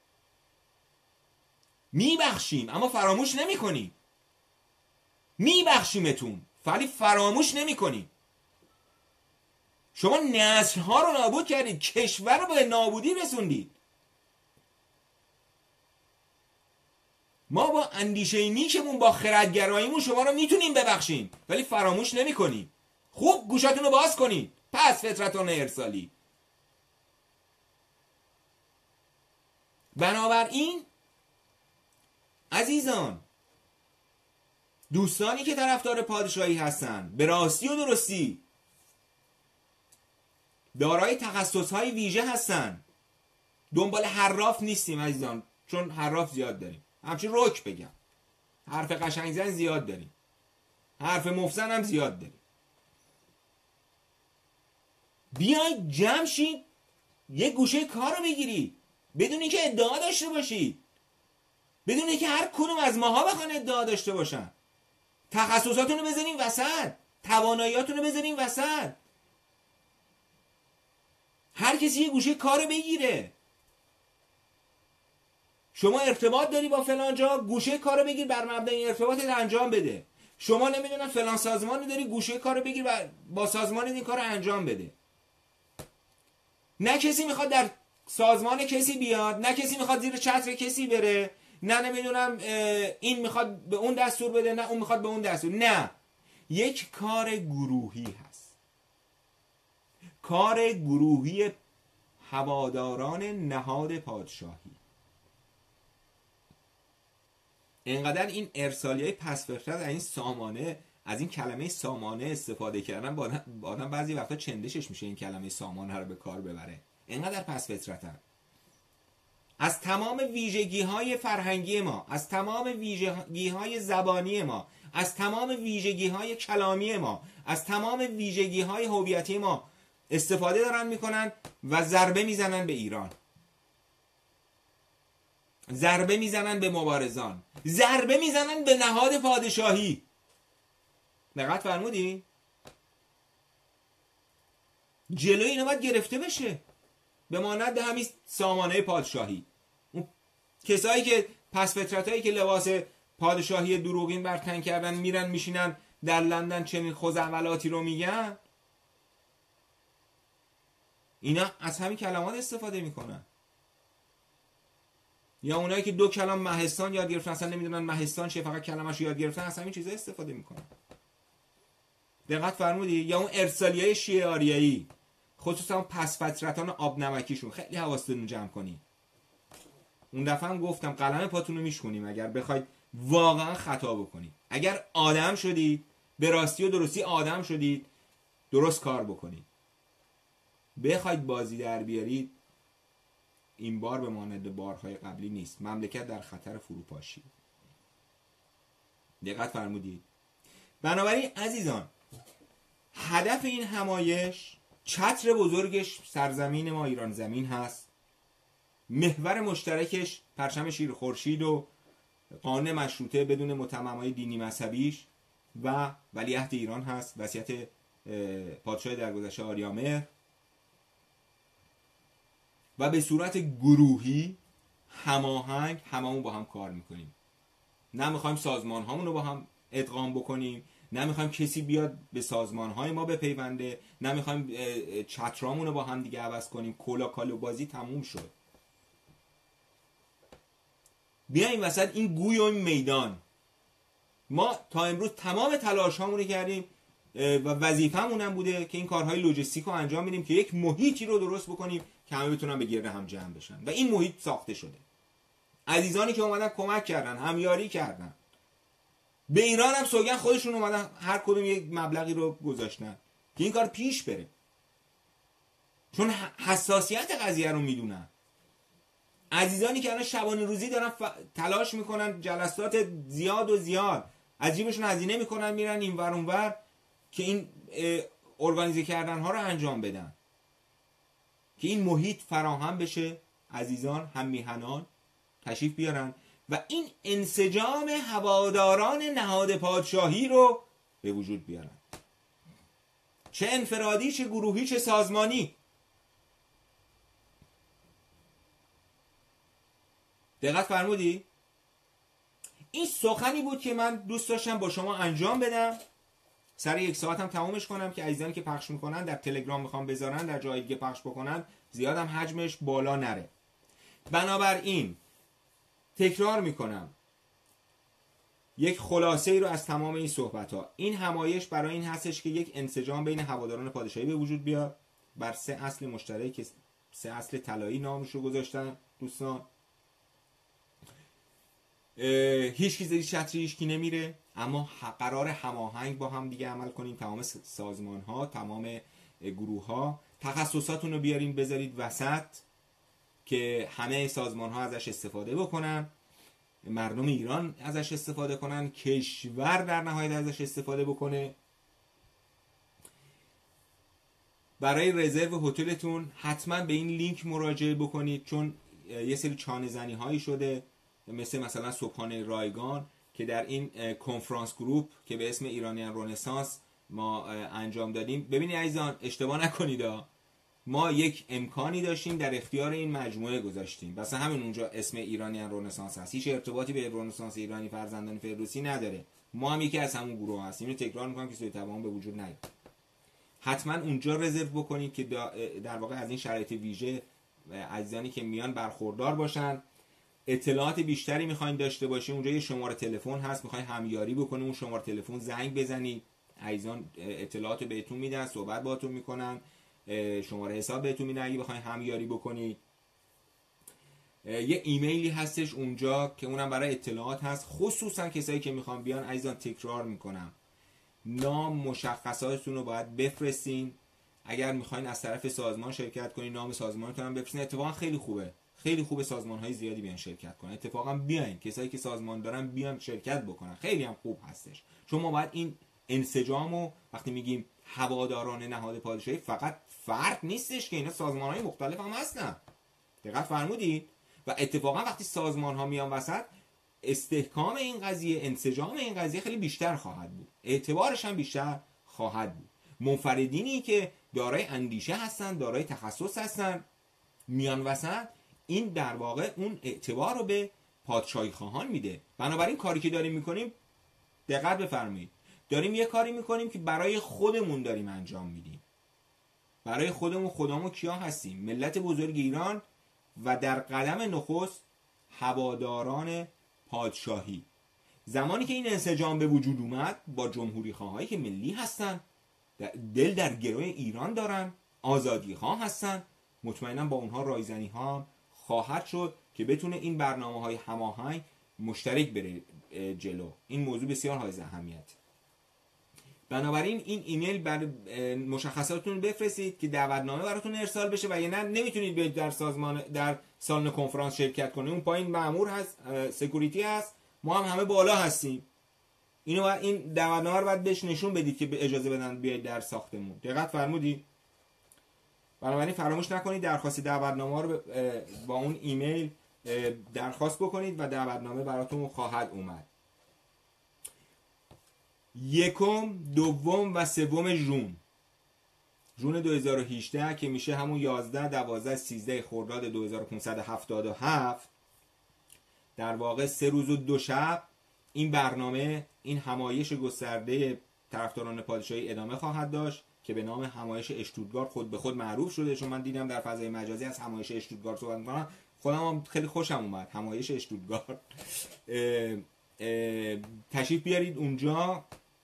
میبخشیم اما فراموش نمی کنیم. میبخشیمتون ولی فراموش نمی کنیم. شما نسل ها رو نابود کردید، کشور رو به نابودی رسوندید. ما با اندیشه نیکمون، با خردگراییمون شما رو میتونیم ببخشیم ولی فراموش نمی کنیم. خوب گوشاتون رو باز کنید. پس فطرتان ارسالی. بنابراین عزیزان، دوستانی که طرفدار پادشاهی هستن به راستی و درستی دارای تخصصهای ویژه هستن. دنبال حراف نیستیم عزیزان، چون حراف زیاد داریم. همچنین رک بگم، حرف قشنگ زن زیاد داریم، حرف مفزن هم زیاد داریم. بیاید جمع شید، یک گوشه کار رو بگیرید بدون اینکه ادعا داشته باشید، بدون اینکه هر کدوم از ماها بخوان ادعا داشته باشن. تخصصاتون رو بذارین وسط، تواناییاتون رو بذارین وسط. هر کسی یه گوشه کار بگیره. شما ارتباط داری با فلان جا، گوشه کارو بگیر، بر مبنای این ارتباطت انجام بده. شما نمیدونم فلان سازمانی داری، گوشه کارو بگیر و با سازمان این کارو انجام بده. نه کسی میخواد در سازمان کسی بیاد، نه کسی میخواد زیر چتر کسی بره، نه نمیدونم این میخواد به اون دستور بده، نه اون میخواد به اون دستور. نه، یک کار گروهی هست، کار گروهی هواداران نهاد پادشاهی. اینقدر این ارسالیای پس فطرت از این سامانه، از این کلمه سامانه استفاده کردن با آدم بعضی وقتا چندشش میشه این کلمه سامانه رو به کار ببره. اینقدر پس فطرتن. از تمام ویژگی‌های فرهنگی ما، از تمام ویژگی‌های زبانی ما، از تمام ویژگی‌های کلامی ما، از تمام ویژگی‌های هویتی ما استفاده دارن میکنن و ضربه میزنن به ایران، ضربه میزنن به مبارزان، ضربه میزنن به نهاد پادشاهی. دقت فرمودی؟ جلوی اینا باید گرفته بشه به مانند همین سامانه پادشاهی. اون کسایی که پس فطرتایی که لباس پادشاهی دروغین بر تن کردن میرن میشینن در لندن چنین خوزعبلاتی رو میگن، اینا از همین کلمات استفاده میکنن. یا اونایی که 2 کلمه مهستان یاد گرفتن اصلا نمیدونن مهستان چیه، فقط کلمه‌شو یاد گرفتن، از همین چیزا استفاده میکنن. دقت فرمودی؟ یا اون ارسالیای شیعه آریایی، خصوصا اون پس فطرتان آب نمکیشون، خیلی حواستون جمع کنی. اون دفعه هم گفتم قلم پاتون رو میشکنیم اگر بخواید واقعا خطا بکنید. اگر آدم شدید، به راستی و درستی آدم شدید، درست کار بکنید. بخواید بازی در بیارید، این بار به مانند بارهای قبلی نیست. مملکت در خطر فروپاشی. دقت فرمودید؟ بنابراین عزیزان، هدف این همایش، چتر بزرگش سرزمین ما ایران زمین هست، محور مشترکش پرچم شیر خورشید و قانون مشروطه بدون متممای دینی مذهبیش و ولیعهد ایران هست، وصیت پادشاه درگذشته آریامهر، و به صورت گروهی هماهنگ هممون با هم کار میکنیم. نه میخوایم سازمان هامون رو با هم ادغام بکنیم، نه میخوایم کسی بیاد به سازمان های ما بپیونده، نه میخوایم چترامون رو با هم دیگه عوض کنیم. کلا کالو بازی تموم شد. بیایم وسط این گوی و این میدان. ما تا امروز تمام تلاش هامون رو کردیم و وظیفه‌مون هم بوده که این کارهای لوجستیک رو انجام بدیم که یک محیطی رو درست بکنیم که همه بتونن به گرد هم جمع بشن و این محیط ساخته شده. عزیزانی که اومدن کمک کردن، همیاری کردن، به ایران هم سوگن خودشون اومدن هر کدوم یک مبلغی رو گذاشتن که این کار پیش بره، چون حساسیت قضیه رو میدونن. عزیزانی که الان شبانه روزی دارن تلاش میکنن، جلسات زیاد از جیبشون هزینه میکنن، میرن این ور اون ور که این ارگانیزه کردن ها رو انجام بدن که این محیط فراهم بشه. عزیزان هم میهنان تشریف بیارن و این انسجام هواداران نهاد پادشاهی رو به وجود بیارن، چه انفرادی، چه گروهی، چه سازمانی. دقت فرمودی؟ این سخنی بود که من دوست داشتم با شما انجام بدم. سر 1 ساعت هم تمامش کنم که عزیزانی که پخش میکنن در تلگرام میخوام بذارن، در جای دیگه پخش بکنن، زیاد هم حجمش بالا نره. بنابراین تکرار میکنم، یک خلاصه ای رو از تمام این صحبت ها. این همایش برای این هستش که یک انسجام بین هواداران پادشاهی به وجود بیاد بر 3 اصل مشترک که 3 اصل طلایی نامش رو گذاشتن دوستان. هیچ کی زیر چتر هیچ کی نمیره، اما قرار هماهنگ با هم دیگه عمل کنیم. تمام سازمان ها، تمام گروه ها، تخصصاتون رو بیارین بذارید وسط که همه سازمان ها ازش استفاده بکنن، مردم ایران ازش استفاده کنن، کشور در نهایت ازش استفاده بکنه. برای رزرو هتلتون حتما به این لینک مراجعه بکنید، چون یه سری چانه زنی هایی شده مثلا صبحانه رایگان که در این کنفرانس گروپ که به اسم ایرانیان رنسانس ما انجام دادیم. ببینید عزیزان، اشتباه نکنید، ما یک امکانی داشتیم در اختیار این مجموعه گذاشتیم. مثلا همین اونجا اسم ایرانیان رنسانس هست، هیچ ارتباطی به رنسانس ایرانی فرزندان فردوسی نداره. ما هم یکی از همون گروه هستیم. اینو تکرار میکنم که سوء تفاهم به وجود نیاد. حتما اونجا رزرو بکنید که در واقع از این شرایط ویژه عزیزانی که میان برخوردار باشن. اطلاعات بیشتری میخواین داشته باشید، اونجا یه شماره تلفن هست، میخواین همیاری بکنید اون شماره تلفن زنگ بزنید، عزیزان اطلاعات بهتون میدن، صحبت باهاتون میکنن، شماره حساب بهتون میدن اگه بخواید همیاری بکنید. یه ایمیلی هستش اونجا که اونم برای اطلاعات هست، خصوصا کسایی که میخوان بیان. عزیزان تکرار میکنم، نام مشخصاتتون رو باید بفرستین. اگر میخواین از طرف سازمان شرکت کنین نام سازمانتون هم بفرستین. اتفاقا خیلی خوبه، خیلی خوبه سازمان‌های زیادی بیان شرکت کنن. اتفاقا بیاین کسایی که سازمان دارن بیان شرکت بکنن، خیلی هم خوب هستش. چون ما باید این انسجامو وقتی میگیم هواداران نهاد پادشاهی، فقط فرد نیستش که اینا سازمان‌های مختلف هم هستن. دقت فرمودید؟ و اتفاقا وقتی سازمان‌ها میان وسط، استحکام این قضیه، انسجام این قضیه خیلی بیشتر خواهد بود، اعتبارش هم بیشتر خواهد بود. منفردینی که دارای اندیشه هستن، دارای تخصص هستن، میان وسط، این در واقع اون اعتبار رو به پادشاهی خواهان میده. بنابراین کاری که داریم میکنیم، دقت بفرمایید، داریم یه کاری میکنیم که برای خودمون داریم انجام میدیم. برای خودمون کیا هستیم؟ ملت بزرگ ایران و در قدم نخست هواداران پادشاهی. زمانی که این انسجام به وجود اومد با جمهوری خواهایی که ملی هستن، دل در گروه ایران دارن، آزادی خواه هستن، مطمئنا با اونها رایزنی ها خواهد شد که بتونه این برنامه های هماهنگ مشترک بره جلو. این موضوع بسیار حائز اهمیت. بنابراین این ایمیل بر مشخصاتتون بفرستید که دعوتنامه براتون ارسال بشه، و یا نه نمیتونید برید در سالن کنفرانس شرکت کنید. اون پایین مأمور هست، سکیوریتی هست، ما هم همه بالا هستیم. این دعوتنامه رو باید بهش نشون بدید که اجازه بدن بیاید در ساختمون. دقت فرمودید؟ بنابراین فراموش نکنید درخواست دعوتنامه رو با اون ایمیل درخواست بکنید و دعوتنامه براتون خواهد اومد. 1، 2 و 3 ژون 2018 که میشه همون 11 12 13 خرداد 2577، در واقع 3 روز و 2 شب این برنامه، این همایش گسترده طرفداران پادشاهی ادامه خواهد داشت که به نام همایش اشتوتگارت خود به خود معروف شده. چون من دیدم در فضای مجازی از همایش اشتوتگارت صحبت می‌کنن، خودم هم خیلی خوشم اومد. همایش اشتوتگارت، تشریف بیارید اونجا.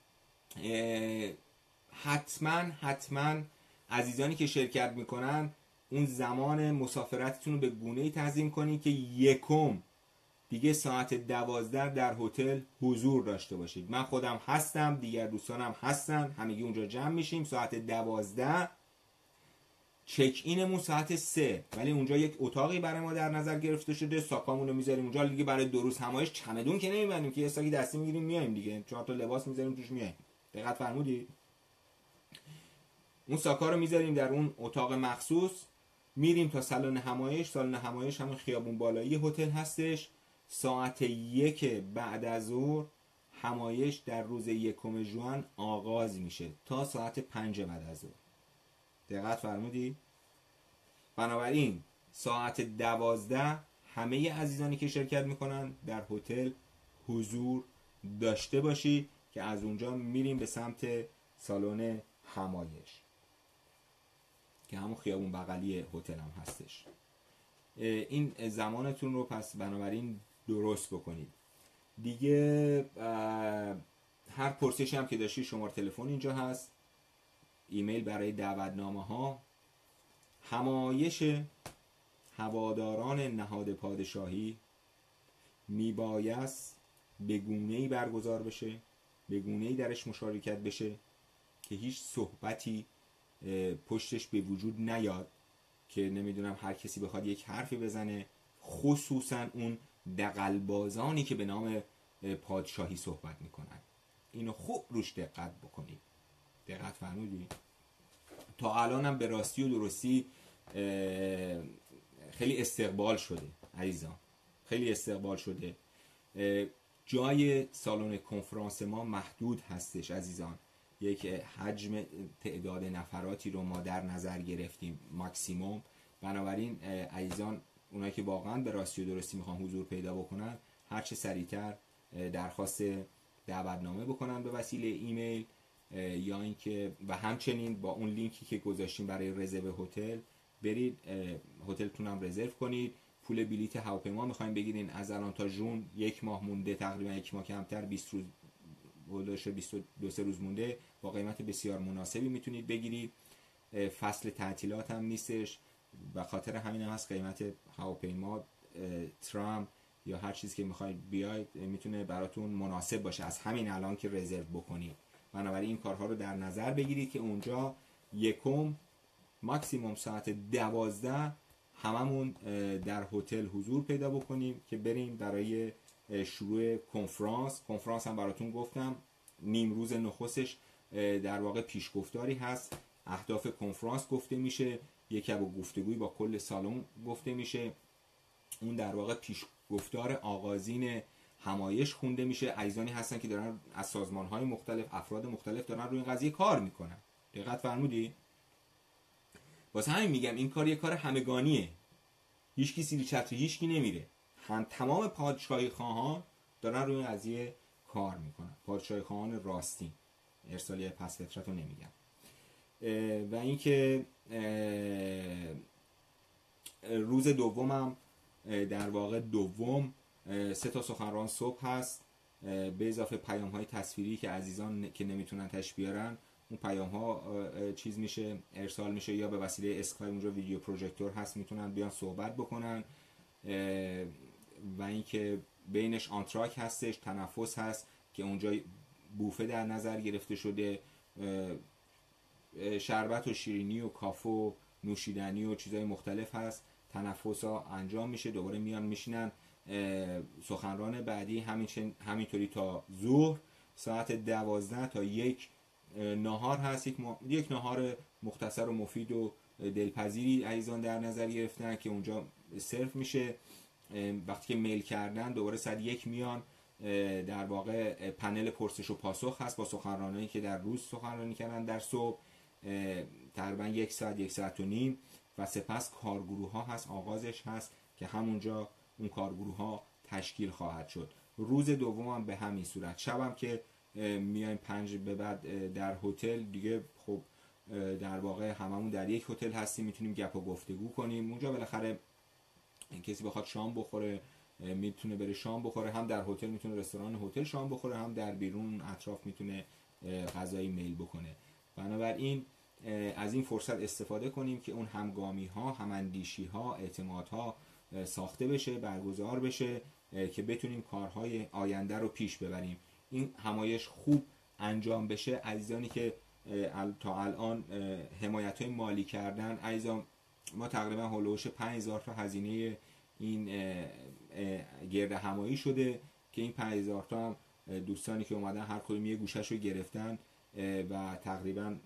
حتما عزیزانی که شرکت میکنن اون زمان مسافرتتون رو به گونه‌ای تنظیم کنید که 1 دیگه ساعت 12 در هتل حضور داشته باشید. من خودم هستم، دیگر دوستانم هستن، همگی اونجا جمع میشیم ساعت 12. چک اینمون ساعت 3، ولی اونجا یک اتاقی برای ما در نظر گرفته شده، ساکامون رو میذاریم اونجا دیگه. برای 2 روز همایش چمدون که نمیبریم که، یه ساکی دستی میگیریم میایم دیگه، 4 تا لباس میذاریم توش میایم. دقت فرمودید؟ اون ساکا رو میذاریم در اون اتاق مخصوص، میریم تا سالن همایش. سالن همایش همون خیابون بالایی هتل هستش. ساعت 1 بعد از ظهر همایش در روز 1 ژوئن آغاز میشه تا ساعت 5 بعد از ظهر. دقت فرمودید؟ بنابراین ساعت 12 همه عزیزانی که شرکت میکنن در هتل حضور داشته باشید که از اونجا میریم به سمت سالن همایش که همون خیابون بغلی هتل هم هستش. این زمانتون رو پس بنابراین درست بکنید دیگه. هر پرسشی هم که داشتی شماره تلفن اینجا هست، ایمیل برای دعوتنامه ها. همایش هواداران نهاد پادشاهی میبایست به گونه‌ای برگزار بشه، به گونه‌ای درش مشارکت بشه که هیچ صحبتی پشتش به وجود نیاد، که نمیدونم هر کسی بخواد یک حرفی بزنه، خصوصا اون دغل‌بازانی که به نام پادشاهی صحبت میکنن. اینو خوب روش دقت بکنید. دقت فرمودید؟ تا الان هم به راستی و درستی خیلی استقبال شده عزیزان، خیلی استقبال شده. جای سالن کنفرانس ما محدود هستش عزیزان. یک حجم تعداد نفراتی رو ما در نظر گرفتیم ماکسیموم. بنابراین عزیزان، اونایی که واقعا به راستی و درستی میخوان حضور پیدا بکنن، هر چه سریعتر درخواست دعوتنامه بکنن به وسیله ایمیل یا اینکه و همچنین با اون لینکی که گذاشتیم برای رزرو هتل برید هتلتون هم رزرو کنید. پول بلیت هواپیما میخوایم بگیرین از الان تا ژون 1 ماه مونده، تقریبا 1 ماه کمتر، 20 روز بودش، 22 روز مونده، با قیمت بسیار مناسبی میتونید بگیرید. فصل تعطیلات هم نیستش، به خاطر همین هم هست قیمت هواپیما، ترام یا هر چیزی که میخواید بیاید میتونه براتون مناسب باشه از همین الان که رزرو بکنید. بنابراین این کارها رو در نظر بگیرید که اونجا یکم ماکسیموم ساعت 12 هممون در هتل حضور پیدا بکنیم که بریم برای شروع کنفرانس هم براتون گفتم. نیم روز نخستش در واقع پیشگفتاری هست، اهداف کنفرانس گفته میشه، یک گفتگوی با کل سالن گفته میشه، اون در واقع پیشگفتار آغازین همایش خونده میشه. عزیزانی هستن که دارن از سازمان‌های مختلف، افراد مختلف دارن روی این قضیه کار میکنن. دقت فرمودی؟ واسه همین میگم این کار یه کار همگانیه، هیچکی زیر چتر هیچکی نمیره، تمام پادشاهی خواهان دارن روی این قضیه کار میکنن، پادشاهی خواهان راستین، ارسالی پس فطرت رو نمیگم. و اینکه روز دومم در واقع دوم 3 تا سخنران صبح هست، به اضافه پیام های تصویری که عزیزان که نمیتونن تش بیارن، اون پیام ها چیز میشه، ارسال میشه، یا به وسیله اسکایپ اونجا ویدیو پروژکتور هست میتونن بیان صحبت بکنن. و اینکه بینش آنتراک هستش، تنفس هست که اونجا بوفه در نظر گرفته شده، شربت و شیرینی و کافه و نوشیدنی و چیزهای مختلف هست. تنفس ها انجام میشه، دوباره میان میشینن. سخنران بعدی همینطوری تا ظهر ساعت 12 تا 1 نهار هست، یک نهار مختصر و مفید و دلپذیری عزیزان در نظر گرفتن که اونجا سرو میشه. وقتی که میل کردن دوباره ساعت 1 میان، در واقع پنل پرسش و پاسخ هست با سخنرانایی که در روز سخنرانی کردن در صبح، تقریبا 1 ساعت 1 ساعت و نیم، و سپس کارگروه ها هست، آغازش هست که همونجا اون کارگروه ها تشکیل خواهد شد. روز دوم هم به همین صورت. شبم که میایم 5 به بعد در هتل دیگه، خب در واقع هممون در یک هتل هستیم، میتونیم گپ و گفتگو کنیم اونجا. بالاخره کسی بخواد شام بخوره میتونه بره شام بخوره، هم در هتل میتونه رستوران هتل شام بخوره، هم در بیرون اطراف میتونه غذای میل بکنه. بنابراین از این فرصت استفاده کنیم که اون همگامی ها، هماندیشی ها، اعتماد ها ساخته بشه، برگزار بشه که بتونیم کارهای آینده رو پیش ببریم. این همایش خوب انجام بشه. عزیزانی که تا الان حمایت های مالی کردن، عزیزان ما تقریبا هولوش 5000 تا هزینه این گرد همایی شده که این 5000 تا هم دوستانی که اومدن هر کدوم یه گوشش رو گرفتن و تقریبا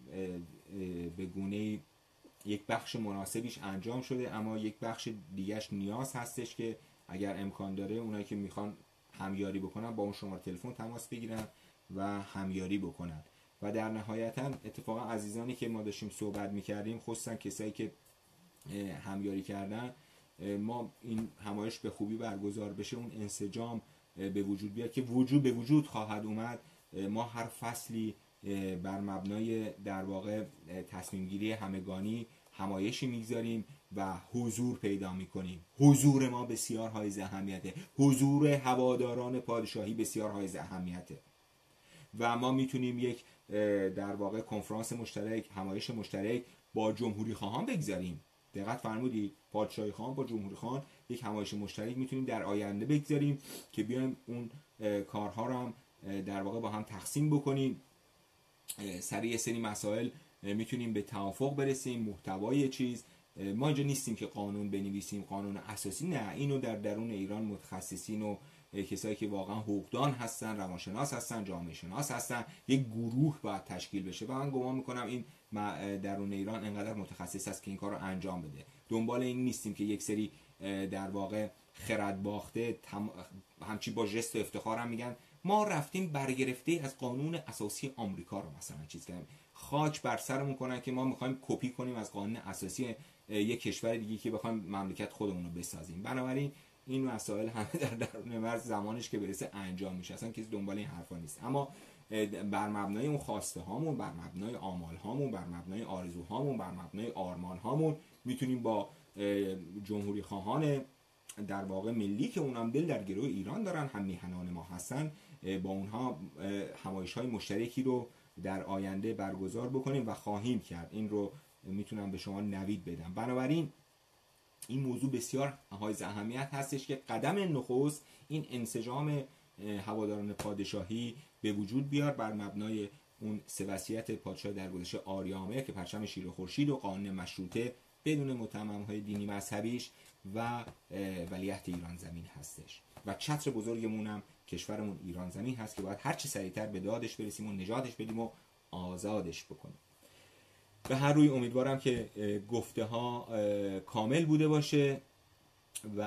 به گونه یک بخش مناسبیش انجام شده، اما یک بخش دیگهش نیاز هستش که اگر امکان داره اونایی که میخوان همیاری بکنن با اون شماره تلفن تماس بگیرن و همیاری بکنن. و در نهایتا اتفاقا عزیزانی که ما داشتیم صحبت میکردیم، خصوصا کسایی که همیاری کردن، ما این همایش به خوبی برگزار بشه، اون انسجام به وجود بیاد که به وجود خواهد اومد. ما هر فصلی بر مبنای در واقع تصمیم گیری همگانی همایشی میگذاریم و حضور پیدا میکنیم. حضور ما بسیار حائز اهمیته، حضور هواداران پادشاهی بسیار حائز اهمیته و ما میتونیم یک در واقع کنفرانس مشترک، همایش مشترک با جمهوری خواهان بگذاریم. دقت فرمودید؟ پادشاهی خواهان با جمهوری خواهان یک همایش مشترک میتونیم در آینده بگذاریم که بیایم اون کارها رو هم در واقع با هم تقسیم بکنیم. سریع سری مسائل میتونیم به توافق برسیم. محتوای چیز، ما اینجا نیستیم که قانون بنویسیم، قانون اساسی، نه، اینو در درون ایران متخصصین و کسایی که واقعا حقوقدان هستن، روانشناس هستن، جامعه شناس هستن، یک گروه باید تشکیل بشه و من گمان میکنم این درون ایران انقدر متخصص هست که این کار رو انجام بده. دنبال این نیستیم که یک سری در واقع خرد باخته همچی با ژست و افتخار هم میگن ما رفتیم برگرفته از قانون اساسی آمریکا رو مثلا چیز کردیم، خاک بر سرمون کنن که ما میخوایم کپی کنیم از قانون اساسی یک کشور دیگه که بخوایم مملکت خودمون رو بسازیم. بنابراین این مسائل همه در درون مرز زمانش که برسه انجام میشه، اصلا کسی دنبال این حرفا نیست. اما بر مبنای اون خواسته هامون، بر مبنای آمال هامون، بر مبنای آرزوهامون، بر مبنای آرمان هامون میتونیم با جمهوری خواهان در واقع ملی که اونم دل در گروه ایران دارن، هم میهنان ما هستن، با اونها همایش‌های مشترکی رو در آینده برگزار بکنیم و خواهیم کرد. این رو میتونم به شما نوید بدم. بنابراین این موضوع بسیار حائز اهمیت هستش که قدم نخست این انسجام هواداران پادشاهی به وجود بیار بر مبنای اون سه وصیت پادشاه درگذشته آریامه که پرچم شیر و خورشید و قانون مشروطه بدون متمم‌های دینی مذهبیش و ولیعهد ایران زمین هستش. و چتر بزرگمون هم کشورمون ایران زمین هست که باید هر چه سریعتر به دادش برسیم و نجاتش بدیم و آزادش بکنیم. به هر روی امیدوارم که گفته ها کامل بوده باشه و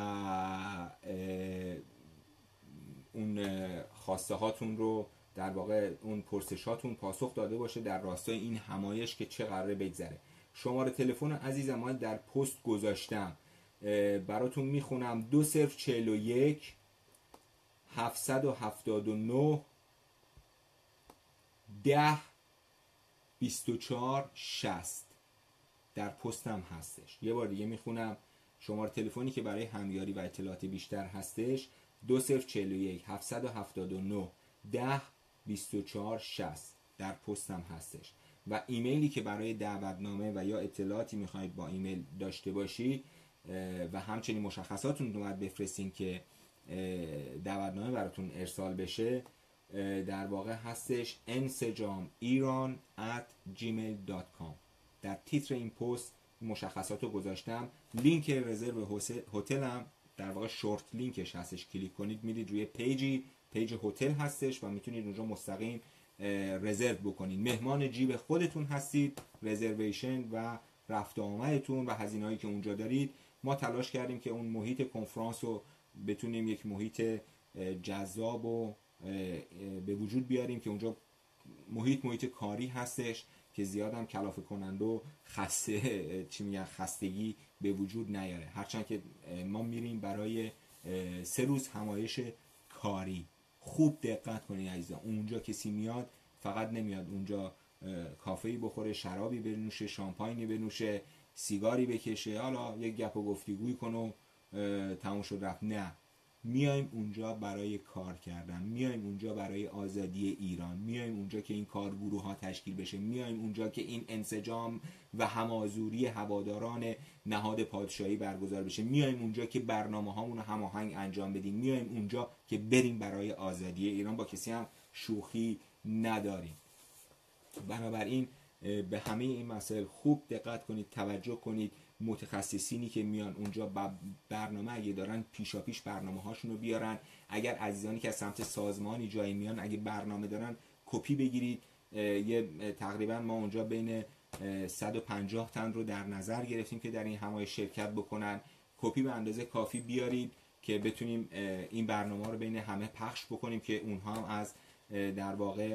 اون خواسته هاتون رو در واقع اون پرسش هاتون پاسخ داده باشه در راستای این همایش که چه قراره بگذره. شماره تلفن عزیزم من در پست گذاشتم براتون میخونم: 2041 779 10 24 60 در پستم هستش. یه بار دیگه میخونم، شماره تلفنی که برای همیاری و اطلاعات بیشتر هستش 2041 779 10 24 60 در پستم هستش. و ایمیلی که برای دعوتنامه و یا اطلاعاتی میخواید با ایمیل داشته باشید و همچنین مشخصاتون رو باید بفرستین که دعوتنامه براتون ارسال بشه، در واقع هستش ensejamiran@gmail.com. در تیتر این پست مشخصات رو گذاشتم. لینک رزرو هتلم در واقع شورت لینکش هستش، کلیک کنید میرید روی پیج هتل هستش و میتونید اونجا مستقیم رزرو بکنید. مهمان جیب خودتون هستید، رزرویشن و رفت آمدتون و هزینه‌هایی که اونجا دارید. ما تلاش کردیم که اون محیط کنفرانس رو بتونیم یک محیط جذاب و به وجود بیاریم که اونجا محیط کاری هستش که زیادم کلافه کننده و خستگی به وجود نیاره. هرچند که ما میریم برای 3 روز همایش کاری. خوب دقت کنید عزیزان، اونجا کسی میاد فقط نمیاد اونجا کافه‌ای بخوره، شرابی بنوشه، شامپاینی بنوشه، سیگاری بکشه، حالا یک گپ و گفتگویی کنه و تموم شد رفت. نه، میایم اونجا برای کار کردن، میایم اونجا برای آزادی ایران، میایم اونجا که این کارگروه ها تشکیل بشه، میایم اونجا که این انسجام و همازوری هواداران نهاد پادشاهی برگزار بشه، میایم اونجا که برنامه هامون رو هماهنگ انجام بدیم، میایم اونجا که بریم برای آزادی ایران. با کسی هم شوخی نداریم. بنابراین به همه این مسائل خوب دقت کنید، توجه کنید. متخصصینی که میان اونجا برنامه اگه دارن پیشاپیش برنامه هاشون رو بیارن. اگر عزیزانی که از سمت سازمانی جایی میان اگه برنامه دارن کپی بگیرید. تقریبا ما اونجا بین 150 تن رو در نظر گرفتیم که در این همایش شرکت بکنن. کپی به اندازه کافی بیارید که بتونیم این برنامه رو بین همه پخش بکنیم که اونها هم از در واقع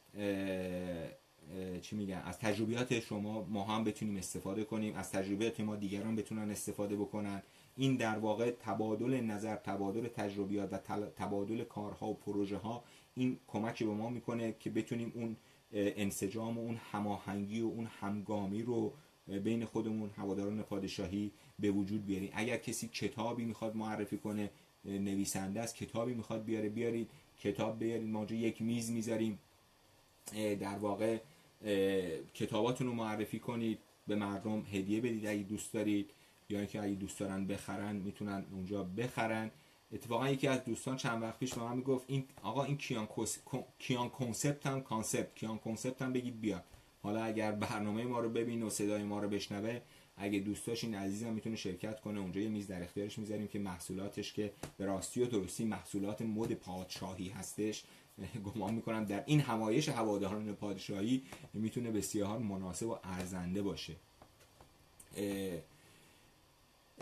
از تجربیات شما ما هم بتونیم استفاده کنیم، از تجربیات ما دیگران بتونن استفاده بکنن. این در واقع تبادل نظر، تبادل تجربیات و تبادل کارها و پروژه ها این کمک به ما میکنه که بتونیم اون انسجام و اون هماهنگی و اون همگامی رو بین خودمون هواداران پادشاهی به وجود بیاریم. اگر کسی کتابی میخواد معرفی کنه، نویسنده است، کتابی میخواد بیارید کتاب بیارید. ما اونجا یک میز میذاریم، در واقع کتاباتون رو معرفی کنید، به مردم هدیه بدید اگه دوست دارید، یا اینکه اگه دوست دارن بخرن میتونن اونجا بخرن. اتفاقا یکی از دوستان چند وقت پیش به من میگفت این آقا این کیان کنسپت هم بگید بیاد. حالا اگر برنامه ما رو ببینه و صدای ما رو بشنوه، اگه دوست داشت این عزیزم میتونه شرکت کنه. اونجا یه میز در اختیارش میذاریم که محصولاتش که به راستی و درستی محصولات مد پادشاهی هستش، گمان میکنم در این همایش هواداران پادشاهی میتونه بسیار مناسب و ارزنده باشه.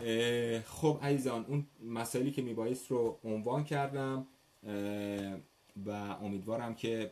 خب عزیزان، اون مسائلی که میبایست رو عنوان کردم. و امیدوارم که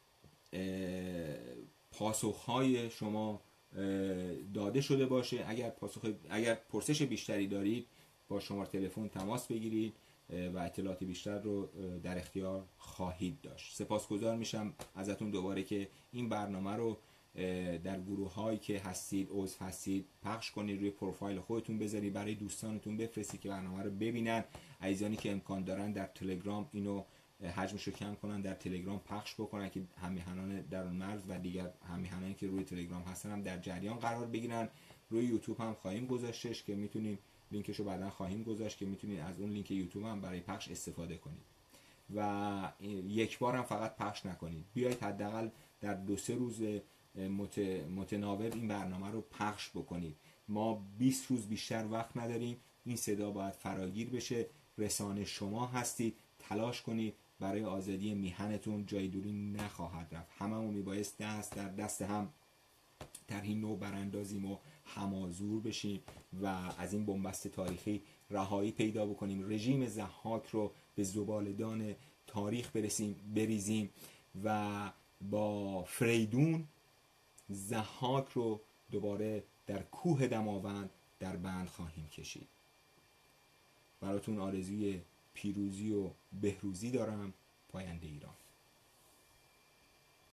پاسخهای شما داده شده باشه. اگر پرسش بیشتری دارید با شماره تلفن تماس بگیرید و اطلاعات بیشتر رو در اختیار خواهید داشت. سپاسگزار میشم ازتون دوباره که این برنامه رو در گروه هایی که هستید عضو هستید پخش کنید، روی پروفایل خودتون بذارید، برای دوستانتون بفرستید که برنامه رو ببینن. عزیزانی که امکان دارن در تلگرام اینو حجمش رو کم کنن، در تلگرام پخش بکنن که هم‌میهنان درون مرز و دیگر هم‌میهنانی که روی تلگرام هستن هم در جریان قرار بگیرن. روی یوتیوب هم خواهیم گذاشتش که میتونیم لینکش رو بعداً خواهیم گذاشت که میتونید از اون لینک یوتیوب هم برای پخش استفاده کنید و یک بار هم فقط پخش نکنید، بیایید حداقل در 2-3 روز متناوب این برنامه رو پخش بکنید. ما 20 روز بیشتر وقت نداریم، این صدا باید فراگیر بشه. رسانه شما هستید، تلاش کنید برای آزادی میهنتون، جای دوری نخواهد رفت. هممون میبایست دست در دست هم طرحی نو براندازیم و همازور بشیم و از این بنبست تاریخی رهایی پیدا بکنیم، رژیم ضحاک رو به زباله‌دان تاریخ بریزیم و با فریدون ضحاک رو دوباره در کوه دماوند در بند خواهیم کشید. براتون آرزوی پیروزی و بهروزی دارم. پاینده ایران.